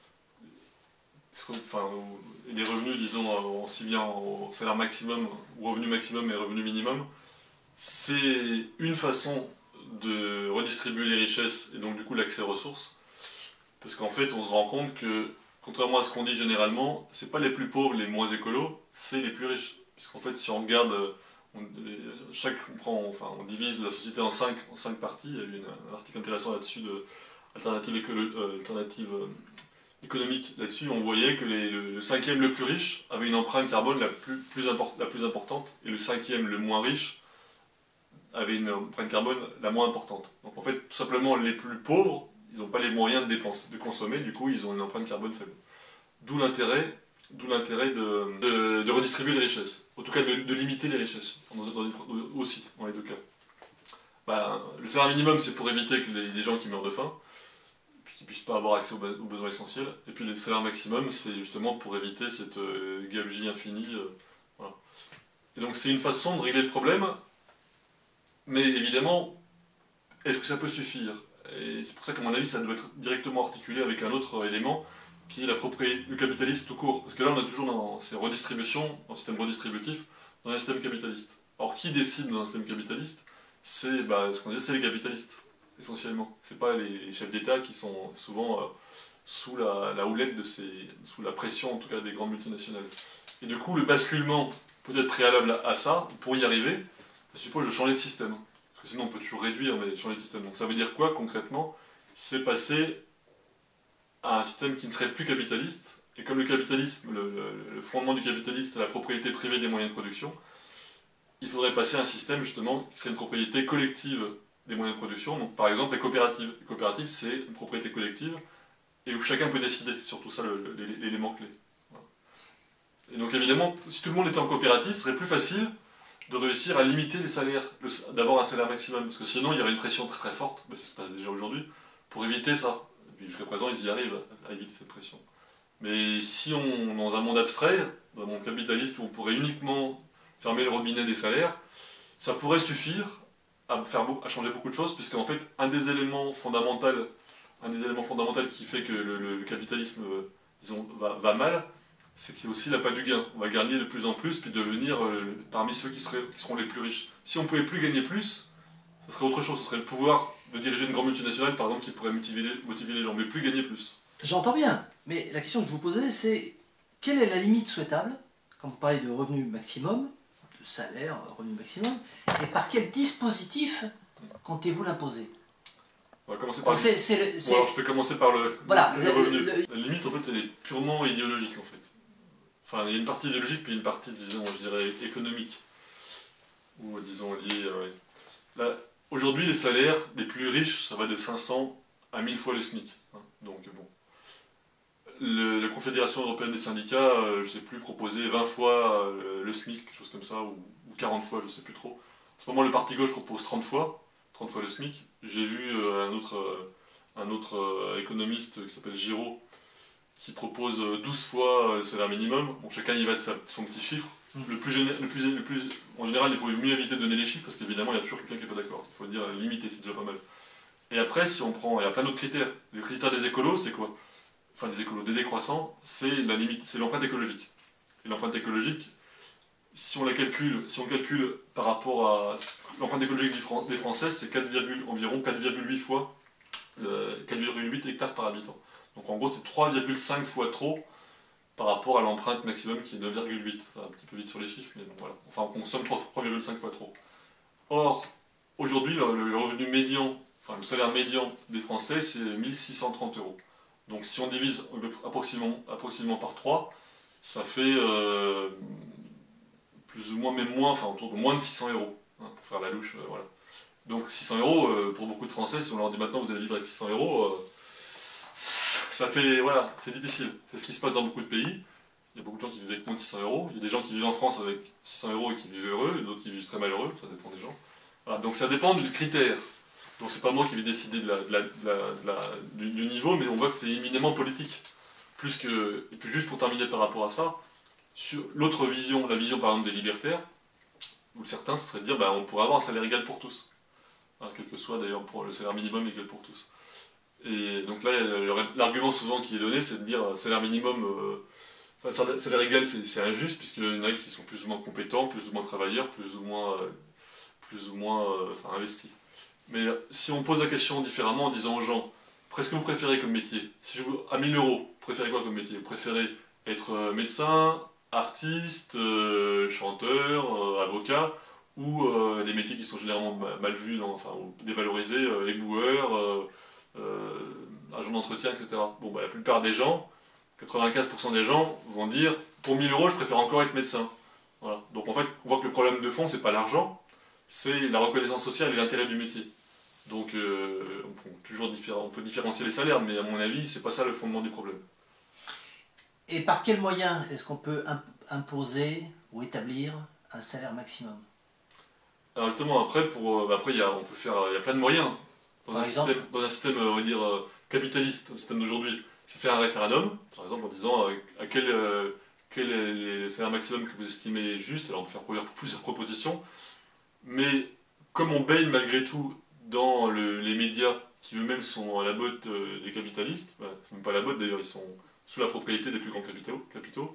enfin, et des revenus, disons, aussi bien au salaire maximum, ou revenu maximum et revenu minimum, c'est une façon de redistribuer les richesses et donc du coup l'accès aux ressources. Parce qu'en fait, on se rend compte que, contrairement à ce qu'on dit généralement, c'est pas les plus pauvres, les moins écolos, c'est les plus riches. Puisqu'en fait, si on regarde, on, les, chaque, on, prend, enfin, on divise la société en cinq, en cinq parties. Il y a eu une, un article intéressant là-dessus de Alternative, écolo, euh, alternative euh, économique là-dessus. On voyait que les, le, le cinquième le plus riche avait une empreinte carbone la plus, plus, import, la plus importante, et le cinquième le moins riche avait une empreinte carbone la moins importante. Donc en fait, tout simplement, les plus pauvres, ils n'ont pas les moyens de dépenser, de consommer, du coup ils ont une empreinte carbone faible. D'où l'intérêt, d'où l'intérêt de, de, de redistribuer les richesses, en tout cas de, de limiter les richesses, dans, dans, aussi, dans les deux cas. Ben, le salaire minimum, c'est pour éviter que les, les gens qui meurent de faim, qu'ils ne puissent pas avoir accès aux, aux besoins essentiels, et puis le salaire maximum, c'est justement pour éviter cette euh, gabegie infinie. Euh, voilà. Et donc c'est une façon de régler le problème, mais évidemment, est-ce que ça peut suffire? Et c'est pour ça qu'à mon avis, ça doit être directement articulé avec un autre élément, qui est la propriété, le capitalisme tout court. Parce que là, on est toujours dans ces redistributions, dans le système redistributif, dans un système capitaliste. Alors, qui décide dans un système capitaliste? C'est bah, ce qu'on dit, c'est les capitalistes, essentiellement. C'est pas les, les chefs d'État qui sont souvent euh, sous la, la houlette de ces, sous la pression, en tout cas, des grandes multinationales. Et du coup, le basculement peut être préalable à, à ça, pour y arriver, ça suppose de changer de système. Parce que sinon, on peut toujours réduire, mais changer de système. Donc ça veut dire quoi, concrètement? C'est passer à un système qui ne serait plus capitaliste, et comme le capitalisme, le, le, le fondement du capitalisme, c'est la propriété privée des moyens de production, il faudrait passer à un système, justement, qui serait une propriété collective des moyens de production. Donc par exemple, les coopératives. Les coopératives, c'est une propriété collective, et où chacun peut décider, c'est surtout ça l'élément clé. Voilà. Et donc évidemment, si tout le monde était en coopérative, ce serait plus facile de réussir à limiter les salaires, d'avoir un salaire maximum, parce que sinon il y aurait une pression très très forte, mais ça se passe déjà aujourd'hui, pour éviter ça. Et puis jusqu'à présent ils y arrivent à éviter cette pression. Mais si on, dans un monde abstrait, dans un monde capitaliste où on pourrait uniquement fermer le robinet des salaires, ça pourrait suffire à, faire, à changer beaucoup de choses, puisqu'en fait un des éléments fondamentaux, un des éléments fondamentaux qui fait que le, le, le capitalisme disons, va, va mal, c'est qu'il y a aussi l'appât du gain. On va gagner de plus en plus, puis devenir euh, parmi ceux qui, seraient, qui seront les plus riches. Si on ne pouvait plus gagner plus, ce serait autre chose. Ce serait le pouvoir de diriger une grande multinationale, par exemple, qui pourrait motiver, motiver les gens, mais plus gagner plus. J'entends bien, mais la question que je vous posais, c'est quelle est la limite souhaitable, quand vous parlez de revenu maximum, de salaire, revenu maximum, et par quel dispositif comptez-vous l'imposer? On va commencer par. Donc, le... c'est, le, c'est... Bon, alors, je peux commencer par le, voilà, le revenu. Le... La limite, en fait, elle est purement idéologique, en fait. Enfin, il y a une partie idéologique, puis une partie, disons, je dirais, économique. Ou, disons, liée... Euh, ouais. Aujourd'hui, les salaires des plus riches, ça va de cinq cents à mille fois le SMIC. Hein. Donc, bon. Le, la Confédération européenne des syndicats, euh, je ne sais plus, proposait vingt fois euh, le SMIC, quelque chose comme ça, ou, ou quarante fois, je ne sais plus trop. En ce moment, le parti gauche propose trente fois, trente fois le SMIC. J'ai vu euh, un autre, euh, un autre euh, économiste qui s'appelle Giraud, qui propose douze fois le salaire minimum. Bon, chacun y va de sa, son petit chiffre. Mmh. Le plus géné le plus, le plus, en général, il faut mieux éviter de donner les chiffres, parce qu'évidemment, il y a toujours quelqu'un qui n'est pas d'accord. Il faut dire limiter, c'est déjà pas mal. Et après, si on prend, il y a plein d'autres critères. Le critère des écolos, c'est quoi? Enfin, des écolos, des décroissants, c'est la limite, c'est l'empreinte écologique. Et l'empreinte écologique, si on la calcule, si on calcule par rapport à l'empreinte écologique des Français, c'est environ quatre virgule huit fois, quatre virgule huit hectares par habitant. Donc en gros, c'est trois virgule cinq fois trop par rapport à l'empreinte maximum qui est neuf virgule huit. Ça va un petit peu vite sur les chiffres, mais bon voilà. Enfin, on consomme trois virgule cinq fois trop. Or, aujourd'hui, le, le revenu médian, enfin le salaire médian des Français, c'est mille six cent trente euros. Donc si on divise approximativement, approximativement par trois, ça fait euh, plus ou moins, même moins, enfin autour de moins de six cents euros, hein, pour faire la louche, euh, voilà. Donc six cents euros, euh, pour beaucoup de Français, si on leur dit maintenant vous allez vivre avec six cents euros, euh, ça fait, voilà, c'est difficile. C'est ce qui se passe dans beaucoup de pays. Il y a beaucoup de gens qui vivent avec moins de six cents euros. Il y a des gens qui vivent en France avec six cents euros et qui vivent heureux, et d'autres qui vivent très malheureux, ça dépend des gens. Voilà, donc ça dépend du critère. Donc c'est pas moi qui vais décider de la, de la, de la, de la, du, du niveau, mais on voit que c'est éminemment politique. Plus que, et puis juste pour terminer par rapport à ça, sur l'autre vision, la vision par exemple des libertaires, où certains ce serait de dire bah, on pourrait avoir un salaire égal pour tous. Hein, quel que soit d'ailleurs pour le salaire minimum égal pour tous. Et donc là, l'argument souvent qui est donné, c'est de dire salaire minimum, euh, enfin salaire égal c'est injuste, puisqu'il y en a qui sont plus ou moins compétents, plus ou moins travailleurs, plus ou moins... Euh, plus ou moins euh, enfin, investis. Mais si on pose la question différemment en disant aux gens, qu'est-ce que vous préférez comme métier? Si je vous, à mille euros, vous préférez quoi comme métier? Vous préférez être euh, médecin, artiste, euh, chanteur, euh, avocat, ou euh, des métiers qui sont généralement mal vus, dans, enfin, ou dévalorisés, euh, éboueurs, euh, euh, agents d'entretien, et cetera. Bon, bah, la plupart des gens, quatre-vingt-quinze pour cent des gens vont dire, pour mille euros, je préfère encore être médecin. Voilà. Donc en fait, on voit que le problème de fond, c'est pas l'argent, c'est la reconnaissance sociale et l'intérêt du métier. Donc euh, on, peut toujours on peut différencier les salaires, mais à mon avis, c'est pas ça le fondement du problème. Et par quels moyens est-ce qu'on peut imposer ou établir un salaire maximum? Alors justement, après, pour, bah après il y a, on peut faire, il y a plein de moyens. Dans, un système, dans un système, on va dire, capitaliste, un système d'aujourd'hui, c'est faire un référendum, par exemple, en disant à quel, euh, quel est le salaire maximum que vous estimez juste. Alors on peut faire plusieurs propositions, mais comme on baigne malgré tout dans le, les médias qui eux-mêmes sont à la botte euh, des capitalistes, bah, c'est même pas à la botte d'ailleurs, ils sont sous la propriété des plus grands capitaux, capitaux,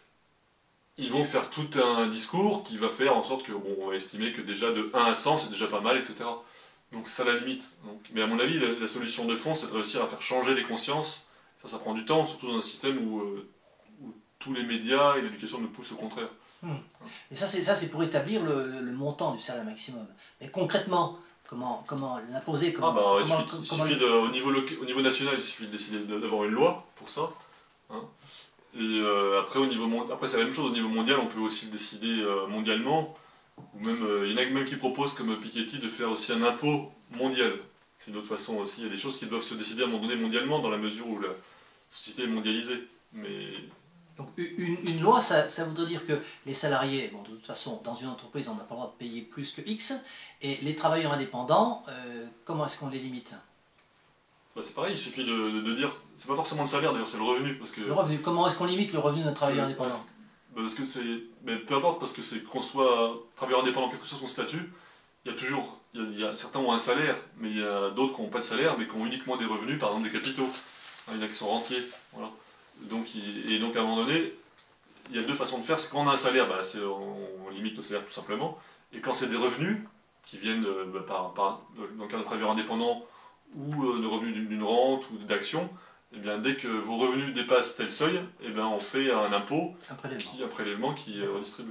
ils vont faire tout un discours qui va faire en sorte que bon, on va estimer que déjà de un à cent c'est déjà pas mal, et cetera. Donc c'est ça la limite. Donc, mais à mon avis, la, la solution de fond, c'est de réussir à faire changer les consciences. Ça, ça prend du temps, surtout dans un système où, euh, où tous les médias et l'éducation nous poussent au contraire. Mmh. Et ça, c'est pour établir le, le montant du salaire maximum. Mais concrètement, comment, comment l'imposer comment, ah bah, comment, il suffit, comment, il suffit de, au, niveau au niveau national, il suffit de décider d'avoir une loi pour ça. Hein. Et euh, après, au niveau, après c'est la même chose, au niveau mondial, on peut aussi le décider euh, mondialement. Ou même, euh, il y en a même qui proposent, comme Piketty, de faire aussi un impôt mondial. C'est une autre façon aussi. Il y a des choses qui doivent se décider à un moment donné mondialement, dans la mesure où la société est mondialisée. Mais... Donc une, une loi, ça, ça voudrait dire que les salariés, bon, de toute façon, dans une entreprise, on n'a pas le droit de payer plus que X, et les travailleurs indépendants, euh, comment est-ce qu'on les limite? Bah, c'est pareil, il suffit de, de, de dire, c'est pas forcément le salaire d'ailleurs, c'est le revenu. Parce que... Le revenu, comment est-ce qu'on limite le revenu d'un travailleur indépendant? bah, parce que c'est, mais peu importe, parce que c'est qu'on soit travailleur indépendant, quel que soit son statut, il y a toujours, il y a, il y a, certains ont un salaire, mais il y a d'autres qui n'ont pas de salaire, mais qui ont uniquement des revenus, par exemple des capitaux. Il y en a qui sont rentiers, voilà. Donc, il, et donc à un moment donné, il y a deux façons de faire, c'est quand on a un salaire, bah, on, on limite le salaire tout simplement, et quand c'est des revenus qui viennent bah, par, par, dans le cas d'un travailleur indépendant ou euh, de revenus d'une rente ou d'actions, eh bien dès que vos revenus dépassent tel seuil, eh bien on fait un impôt, un prélèvement qui, un prélèvement qui est redistribué.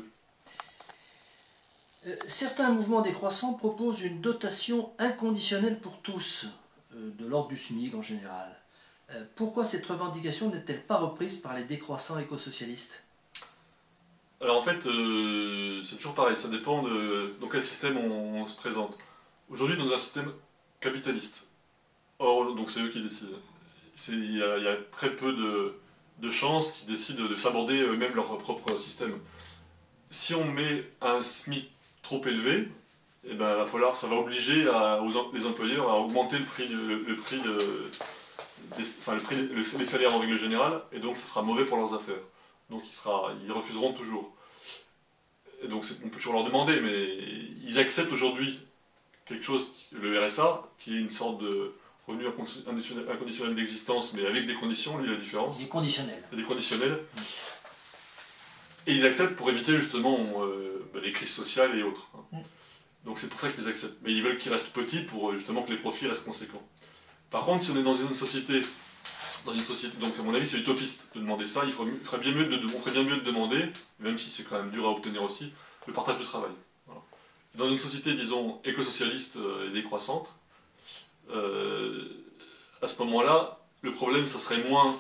Euh, certains mouvements décroissants proposent une dotation inconditionnelle pour tous, euh, de l'ordre du SMIC en général. Euh, pourquoi cette revendication n'est-elle pas reprise par les décroissants écosocialistes? Alors en fait, euh, c'est toujours pareil, ça dépend de dans quel système on, on se présente. Aujourd'hui, dans un système capitaliste, or, donc c'est eux qui décident. Il y, y a très peu de, de chances qu'ils décident de, de s'aborder eux-mêmes leur propre système. Si on met un SMIC trop élevé, eh ben, va falloir, ça va obliger à, aux, les employeurs à augmenter le prix, le, le prix de... Des, enfin, le prix, le, les salaires en règle générale, et donc ça sera mauvais pour leurs affaires. Donc il sera, ils refuseront toujours. Et donc on peut toujours leur demander, mais ils acceptent aujourd'hui quelque chose, le R S A, qui est une sorte de revenu inconditionnel d'existence, mais avec des conditions, lui la différence. Des conditionnels. Des conditionnels. Et ils acceptent pour éviter justement euh, bah, les crises sociales et autres. Hein. Donc c'est pour ça qu'ils acceptent. Mais ils veulent qu'ils restent petits pour justement que les profits restent conséquents. Par contre, si on est dans une société, dans une société, donc à mon avis c'est utopiste de demander ça, il ferait, il ferait bien mieux de, on ferait bien mieux de demander, même si c'est quand même dur à obtenir aussi, le partage du travail. Voilà. Dans une société, disons, écosocialiste et décroissante, euh, à ce moment-là, le problème, ça serait moins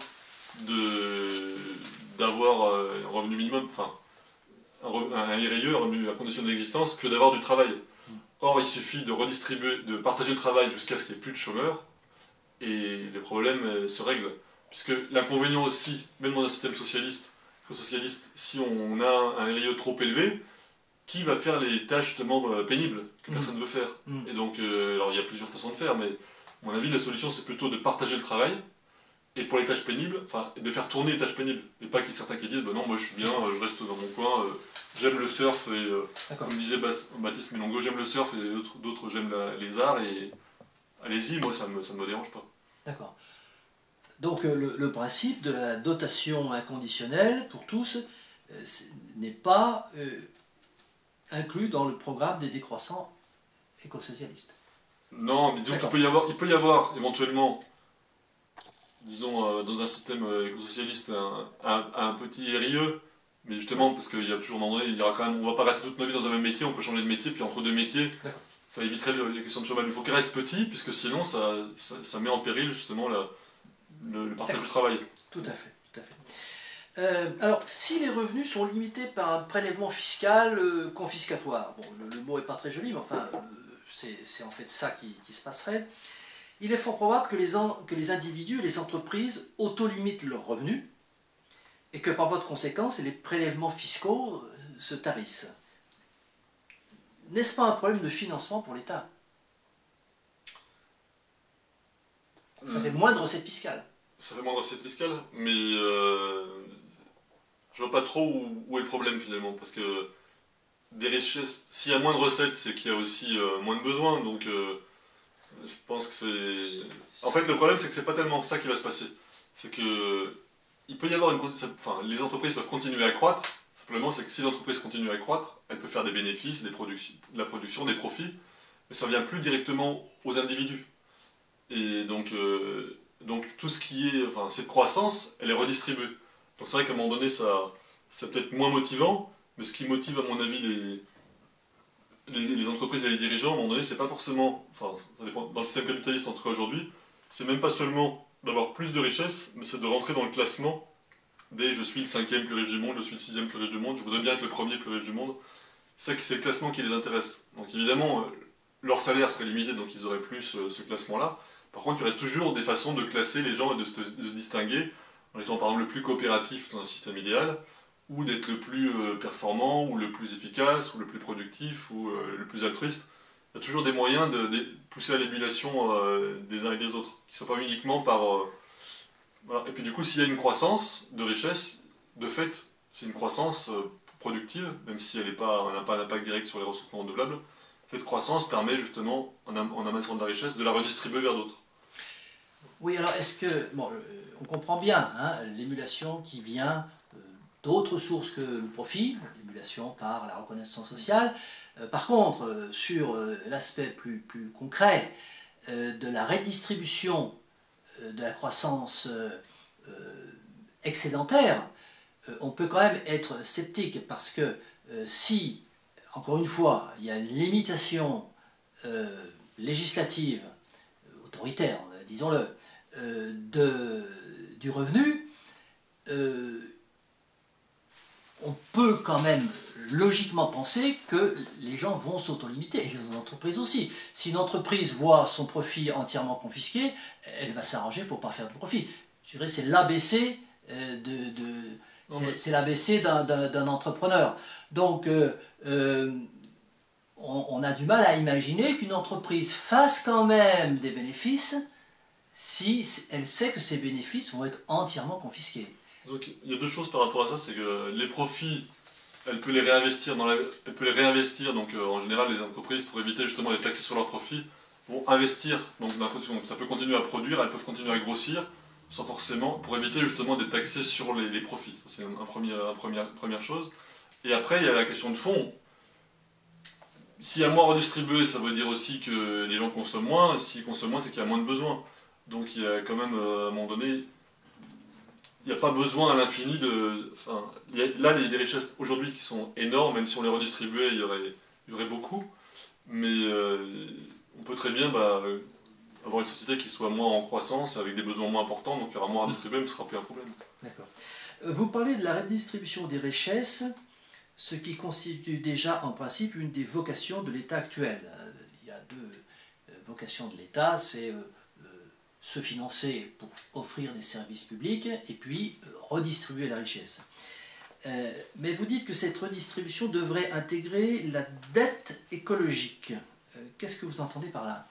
d'avoir un revenu minimum, enfin, un, un R I E, un revenu à condition d'existence, que d'avoir du travail. Or, il suffit de redistribuer, de partager le travail jusqu'à ce qu'il n'y ait plus de chômeurs, et les problèmes se règlent. Puisque l'inconvénient aussi, même dans un système socialiste, socialiste, si on a un R I E trop élevé, qui va faire les tâches justement pénibles que mmh. personne ne veut faire. Mmh. Et donc, euh, alors il y a plusieurs façons de faire, mais à mon avis, la solution c'est plutôt de partager le travail, et pour les tâches pénibles, enfin, de faire tourner les tâches pénibles. Et pas qu'il y ait certains qui disent, bah non, moi je suis bien, je reste dans mon coin, euh, j'aime le surf, et euh, comme disait Baptiste Milongo, j'aime le surf, et d'autres j'aime les arts, et allez-y, moi ça ne me, ça me dérange pas. D'accord. Donc le, le principe de la dotation inconditionnelle pour tous euh, n'est pas euh, inclus dans le programme des décroissants éco-socialiste. Non, mais disons qu'il peut y avoir, il peut y avoir éventuellement, disons, euh, dans un système euh, éco-socialiste, un, un, un petit R I E, mais justement, parce qu'il y a toujours un moment donné, il y aura quand même, on va pas rester toute notre vie dans un même métier, on peut changer de métier, puis entre deux métiers, ça éviterait les questions de chômage. Il faut qu'il reste petit, puisque sinon, ça, ça, ça met en péril justement la, le, le partage du travail. Tout à fait, tout à fait. Euh, alors, si les revenus sont limités par un prélèvement fiscal euh, confiscatoire, bon, le, le mot n'est pas très joli, mais enfin, euh, c'est en fait ça qui, qui se passerait, il est fort probable que les, en, que les individus et les entreprises auto-limitent leurs revenus et que par voie de conséquence, les prélèvements fiscaux euh, se tarissent. N'est-ce pas un problème de financement pour l'État? Ça fait moins de recettes fiscales. Ça fait moins de recettes fiscales, mais euh, je vois pas trop où, où est le problème finalement, parce que des richesses, s'il y a moins de recettes, c'est qu'il y a aussi euh, moins de besoins, donc euh, je pense que c'est... En fait, le problème, c'est que c'est pas tellement ça qui va se passer. C'est que il peut y avoir une... Enfin, les entreprises peuvent continuer à croître, simplement, c'est que si l'entreprise continue à croître, elle peut faire des bénéfices, des productions, de la production, des profits, mais ça vient plus directement aux individus. Et donc, euh, donc tout ce qui est... Enfin, cette croissance, elle est redistribuée. Donc c'est vrai qu'à un moment donné, ça, c'est peut-être moins motivant, mais ce qui motive, à mon avis, les... Les, les entreprises et les dirigeants, à un moment donné, c'est pas forcément, enfin, ça dépend, dans le système capitaliste en tout cas aujourd'hui, c'est même pas seulement d'avoir plus de richesses, mais c'est de rentrer dans le classement des je suis le cinquième plus riche du monde, je suis le sixième plus riche du monde, je voudrais bien être le premier plus riche du monde. C'est le classement qui les intéresse. Donc évidemment, euh, leur salaire serait limité, donc ils auraient plus euh, ce classement-là. Par contre, il y aurait toujours des façons de classer les gens et de se, de se distinguer, en étant par exemple le plus coopératif dans un système idéal, ou d'être le plus euh, performant, ou le plus efficace, ou le plus productif, ou euh, le plus altruiste. Il y a toujours des moyens de, de pousser à l'émulation euh, des uns et des autres, qui ne sont pas uniquement par... Euh, voilà. Et puis du coup, s'il y a une croissance de richesse, de fait, c'est une croissance euh, productive, même si elle n'a pas, pas un impact direct sur les ressources non renouvelables, cette croissance permet justement, en, en amassant de la richesse, de la redistribuer vers d'autres. Oui, alors est-ce que... Bon, on comprend bien hein, l'émulation qui vient... d'autres sources que le profit, l'émulation par la reconnaissance sociale. Euh, par contre, euh, sur euh, l'aspect plus, plus concret euh, de la redistribution euh, de la croissance euh, euh, excédentaire, euh, on peut quand même être sceptique parce que euh, si, encore une fois, il y a une limitation euh, législative, autoritaire, disons-le, euh, de, du revenu, euh, on peut quand même logiquement penser que les gens vont s'autolimiter, et les entreprises aussi. Si une entreprise voit son profit entièrement confisqué, elle va s'arranger pour ne pas faire de profit. Je dirais c'est l'A B C euh, de, de c'est l'A B C d'un entrepreneur. Donc euh, euh, on, on a du mal à imaginer qu'une entreprise fasse quand même des bénéfices si elle sait que ces bénéfices vont être entièrement confisqués. Donc il y a deux choses par rapport à ça, c'est que les profits, elle peut les réinvestir, dans la, elle peut les réinvestir donc euh, en général les entreprises, pour éviter justement les taxer sur leurs profits, vont investir donc dans la production. Donc ça peut continuer à produire, elles peuvent continuer à grossir, sans forcément, pour éviter justement d'être taxées sur les, les profits. Ça c'est une un premier, un première, première chose. Et après il y a la question de fond. S'il y a moins redistribué, ça veut dire aussi que les gens consomment moins, s'ils consomment moins, c'est qu'il y a moins de besoins. Donc il y a quand même, euh, à un moment donné, il n'y a pas besoin à l'infini de... Enfin, il y a, là, il y a des richesses aujourd'hui qui sont énormes, même si on les redistribuait, il y aurait, il y aurait beaucoup. Mais euh, on peut très bien bah, avoir une société qui soit moins en croissance, avec des besoins moins importants, donc il y aura moins à distribuer, mais ce ne sera plus un problème. D'accord. Vous parlez de la redistribution des richesses, ce qui constitue déjà en principe une des vocations de l'État actuel. Il y a deux vocations de l'État, c'est... se financer pour offrir des services publics et puis euh, redistribuer la richesse. Euh, mais vous dites que cette redistribution devrait intégrer la dette écologique. Euh, Qu'est-ce que vous entendez par là?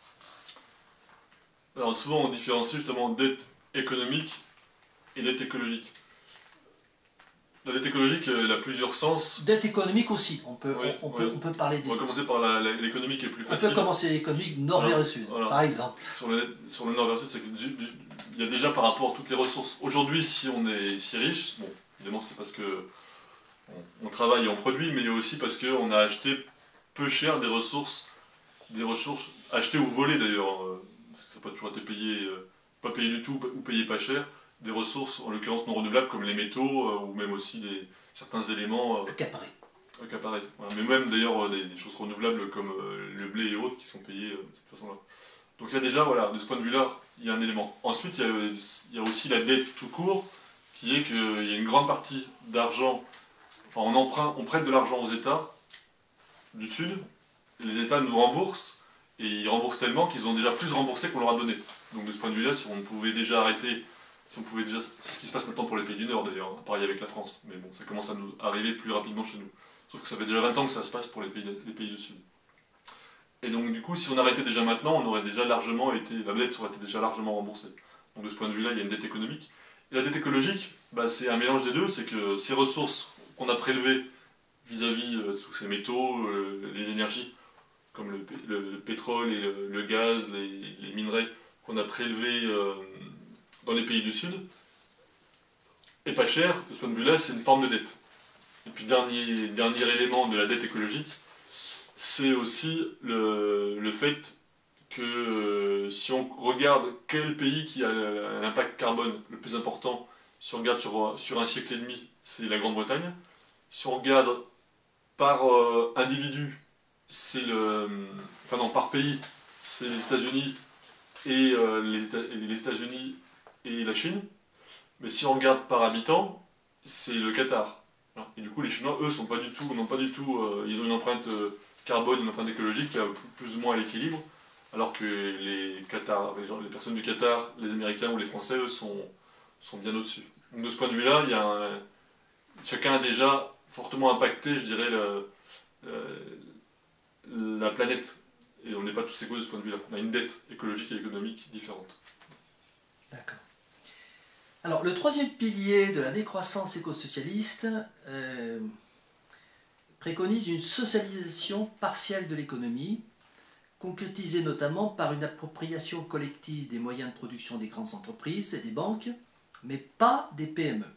Alors souvent on différencie justement dette économique et dette écologique. La dette écologique, elle a plusieurs sens. Dette économique aussi, on peut, oui, on, on, oui. peut, on peut parler des... On va commencer par l'économique qui est plus facile. On peut commencer l'économique nord voilà. vers le sud, voilà. Par exemple. Sur le, sur le nord vers le sud, c'est qu'il y a déjà par rapport à toutes les ressources. Aujourd'hui, si on est si riche, bon, évidemment c'est parce que on, on travaille et on produit, mais aussi parce qu'on a acheté peu cher des ressources des ressources achetées ou volées d'ailleurs, euh, parce que ça n'a pas toujours été payé, euh, pas payé du tout ou payé pas cher, des ressources en l'occurrence non renouvelables comme les métaux euh, ou même aussi des, certains éléments euh, accaparés. accaparés. Voilà. Mais même d'ailleurs euh, des, des choses renouvelables comme euh, le blé et autres qui sont payées euh, de cette façon-là. Donc il y a déjà, voilà, de ce point de vue-là, il y a un élément. Ensuite, il y a, il y a aussi la dette tout court, qui est qu'il y a une grande partie d'argent, enfin on emprunt, on prête de l'argent aux États du Sud, les États nous remboursent, et ils remboursent tellement qu'ils ont déjà plus remboursé qu'on leur a donné. Donc de ce point de vue-là, si on pouvait déjà arrêter, si on pouvait déjà, c'est ce qui se passe maintenant pour les pays du Nord d'ailleurs, hein, pareil avec la France, mais bon, ça commence à nous arriver plus rapidement chez nous. Sauf que ça fait déjà vingt ans que ça se passe pour les pays, les pays du Sud. Et donc du coup, si on arrêtait déjà maintenant, on aurait déjà largement été, la dette aurait été déjà largement remboursée. Donc de ce point de vue-là, il y a une dette économique. Et la dette écologique, bah, c'est un mélange des deux, c'est que ces ressources qu'on a prélevées vis-à-vis euh, sous ces métaux, euh, les énergies, comme le, le, le pétrole et le, le gaz, les, les minerais qu'on a prélevés euh, dans les pays du Sud, et pas cher, de ce point de vue-là, c'est une forme de dette. Et puis dernier, dernier élément de la dette écologique, c'est aussi le, le fait que euh, si on regarde quel pays qui a l'impact carbone le plus important, si on regarde sur, sur un siècle et demi, c'est la Grande-Bretagne. Si on regarde par euh, individu, c'est le... Enfin non, par pays, c'est les États-Unis et euh, les, Éta les États-Unis et la Chine. Mais si on regarde par habitant, c'est le Qatar. Et du coup, les Chinois, eux, sont pas du tout, n'ont pas du tout... Euh, ils ont une empreinte euh, carbone, une empreinte écologique qui est plus ou moins à l'équilibre. Alors que les, Qatar, les, gens, les personnes du Qatar, les Américains ou les Français, eux, sont, sont bien au-dessus. Donc de ce point de vue-là, il y a un, chacun a déjà fortement impacté, je dirais, le, le, la planète. Et on n'est pas tous égaux de ce point de vue-là. On a une dette écologique et économique différente. D'accord. Alors, le troisième pilier de la décroissance éco-socialiste euh, préconise une socialisation partielle de l'économie, concrétisée notamment par une appropriation collective des moyens de production des grandes entreprises et des banques, mais pas des P M E.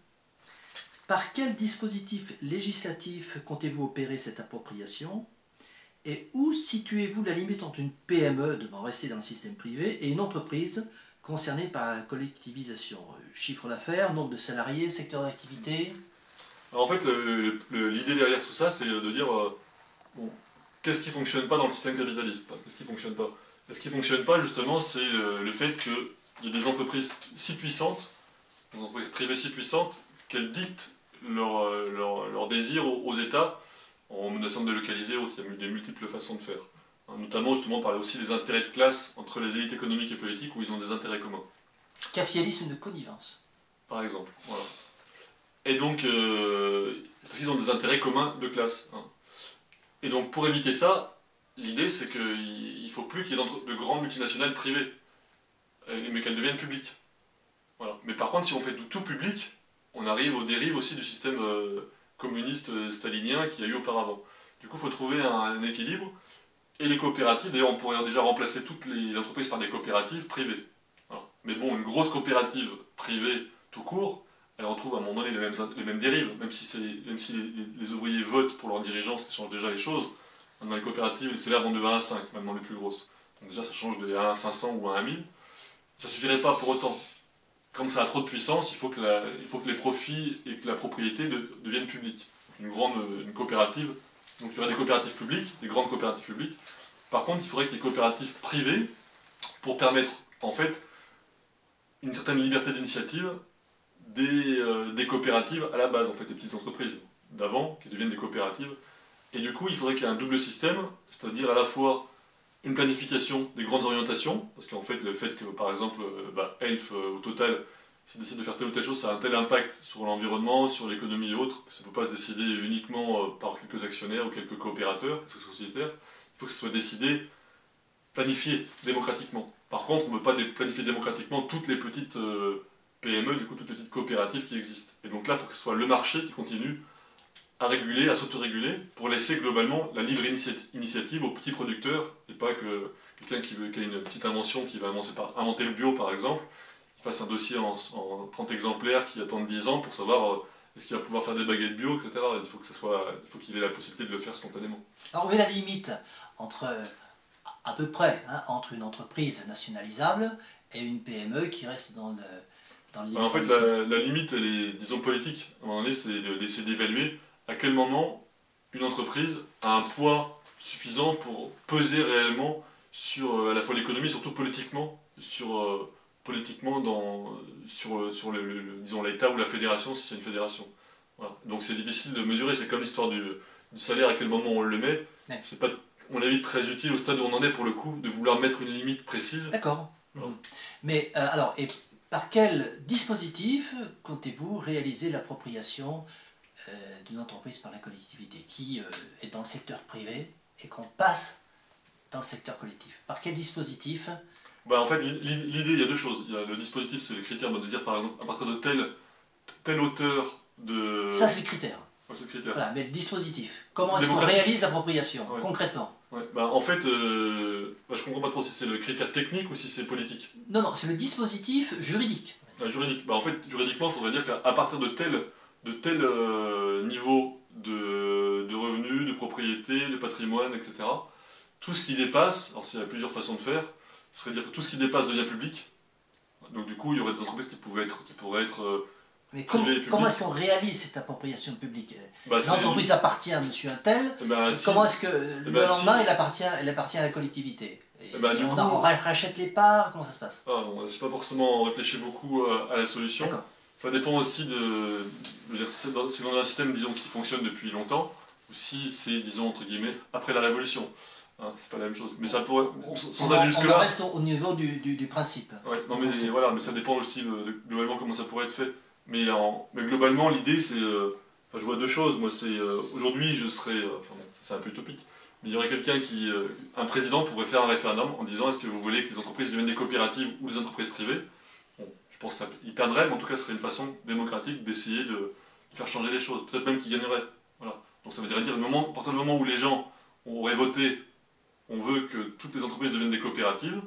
Par quel dispositif législatif comptez-vous opérer cette appropriation? Et où situez-vous la limite entre une P M E devant rester dans le système privé et une entreprise concernée par la collectivisation? Chiffre d'affaires, nombre de salariés, secteur d'activité? En fait, l'idée derrière tout ça, c'est de dire euh, bon, qu'est-ce qui ne fonctionne pas dans le système capitaliste? Qu'est-ce qui ne fonctionne pas? Et ce qui ne fonctionne pas, justement, c'est le, le fait qu'il y ait des entreprises si puissantes, des entreprises privées si puissantes, qu'elles dictent leur, leur, leur désir aux, aux États en menaçant de délocaliser. Il y a des multiples façons de faire. Hein, notamment, justement, par aussi des intérêts de classe entre les élites économiques et politiques où ils ont des intérêts communs. Capitalisme de connivence. Par exemple, voilà. Et donc, euh, parce qu'ils ont des intérêts communs de classe. Hein. Et donc, pour éviter ça, l'idée, c'est qu'il ne faut plus qu'il y ait de grandes multinationales privées, mais qu'elles deviennent publiques. Voilà. Mais par contre, si on fait tout, tout public, on arrive aux dérives aussi du système euh, communiste euh, stalinien qu'il y a eu auparavant. Du coup, il faut trouver un, un équilibre. Et les coopératives, d'ailleurs, on pourrait déjà remplacer toutes les entreprises par des coopératives privées. Voilà. Mais bon, une grosse coopérative privée tout court, elle retrouve à un moment donné les mêmes, les mêmes dérives, même si, même si les, les ouvriers votent pour leurs dirigeants, ça change déjà les choses. Dans les coopératives, les salaires vont de un à cinq, même dans les plus grosses. Donc déjà, ça change de un à cinq cents ou un à mille. Ça ne suffirait pas pour autant. Comme ça a trop de puissance, il faut que, la, il faut que les profits et que la propriété de, deviennent publics. Une grande une coopérative, donc il y aurait des coopératives publiques, des grandes coopératives publiques. Par contre, il faudrait qu'il y ait des coopératives privées pour permettre, en fait, une certaine liberté d'initiative des, euh, des coopératives à la base, en fait, des petites entreprises d'avant, qui deviennent des coopératives. Et du coup, il faudrait qu'il y ait un double système, c'est-à-dire à la fois une planification des grandes orientations, parce qu'en fait, le fait que, par exemple, euh, bah, Elf, euh, au total, s'il décide de faire telle ou telle chose, ça a un tel impact sur l'environnement, sur l'économie et autres, que ça ne peut pas se décider uniquement euh, par quelques actionnaires ou quelques coopérateurs, quelques sociétaires. Il faut que ce soit décidé, planifié démocratiquement. Par contre, on ne peut pas planifier démocratiquement toutes les petites euh, P M E, du coup, toutes les petites coopératives qui existent. Et donc là, il faut que ce soit le marché qui continue à réguler, à s'autoréguler, pour laisser globalement la libre initia initiative aux petits producteurs, et pas que quelqu'un qui, qui a une petite invention, qui va inventer, par, inventer le bio par exemple, qui fasse un dossier en, en trente exemplaires qui attendent dix ans pour savoir euh, est-ce qu'il va pouvoir faire des baguettes bio, et cetera. Il faut que ça soit, il faut qu'il ait la possibilité de le faire spontanément. Alors on met la limite entre à peu près hein, entre une entreprise nationalisable et une P M E qui reste dans le, dans le En fait, la, la limite, elle est, disons, politique. À un moment donné, c'est d'essayer d'évaluer à quel moment une entreprise a un poids suffisant pour peser réellement sur euh, à la fois l'économie, surtout politiquement, sur, euh, politiquement dans, sur, sur le, le, le, disons, l'État ou la fédération, si c'est une fédération. Voilà. Donc c'est difficile de mesurer, c'est comme l'histoire du, du salaire, à quel moment on le met. Ouais. C'est pas, à mon avis, très utile au stade où on en est pour le coup, de vouloir mettre une limite précise. D'accord. Voilà. Mais euh, alors, et par quel dispositif comptez-vous réaliser l'appropriation euh, d'une entreprise par la collectivité qui euh, est dans le secteur privé et qu'on passe dans le secteur collectif? Par quel dispositif? Bah, en fait, l'idée, il y a deux choses. Il y a le dispositif, c'est le critère de dire, par exemple, à partir de telle, telle hauteur de... Ça, c'est le critère. Ouais, c'est le critère. Voilà, mais le dispositif. Comment est-ce qu'on réalise l'appropriation, ouais. concrètement? Ouais. Bah, en fait, euh, bah, je ne comprends pas trop si c'est le critère technique ou si c'est politique. Non, non, c'est le dispositif juridique. Ah, juridique. Bah, en fait, juridiquement, il faudrait dire qu'à partir de tel, de tel euh, niveau de, de revenus, de propriété, de patrimoine, et cetera, tout ce qui dépasse, alors il y a plusieurs façons de faire, ce serait dire que tout ce qui dépasse devient public. Donc du coup, il y aurait des entreprises qui, pouvaient être, qui pourraient être euh, Mais comment, comment est-ce qu'on réalise cette appropriation publique? bah, L'entreprise appartient à monsieur un tel, bah, si, comment est-ce que le bah, lendemain, si. elle, appartient, elle appartient à la collectivité? Et, bah, et on, coup, on rachète les parts, comment ça se passe? ah, bon, je n'ai pas forcément réfléchi beaucoup à, à la solution. Ça dépend aussi de... Je veux dire, si c'est dans un système, disons, qui fonctionne depuis longtemps, ou si c'est, disons, entre guillemets, après la Révolution. Hein, c'est pas la même chose. Mais ça pourrait... On, sans aller jusque-là... On reste au, au niveau du, du, du principe. Ouais, non, mais principe. Voilà, mais ça dépend aussi de, de, globalement comment ça pourrait être fait. Mais, en, mais globalement, l'idée, c'est... Euh, enfin, je vois deux choses. Moi, c'est... Euh, aujourd'hui, je serais... Euh, enfin, bon, c'est un peu utopique. Mais il y aurait quelqu'un qui... Euh, un président pourrait faire un référendum en disant est-ce que vous voulez que les entreprises deviennent des coopératives ou des entreprises privées? Bon, je pense qu'il perdrait, mais en tout cas, ce serait une façon démocratique d'essayer de faire changer les choses. Peut-être même qu'il gagnerait. Voilà. Donc ça veut dire, dire le moment, à partir du moment où les gens auraient voté, on veut que toutes les entreprises deviennent des coopératives,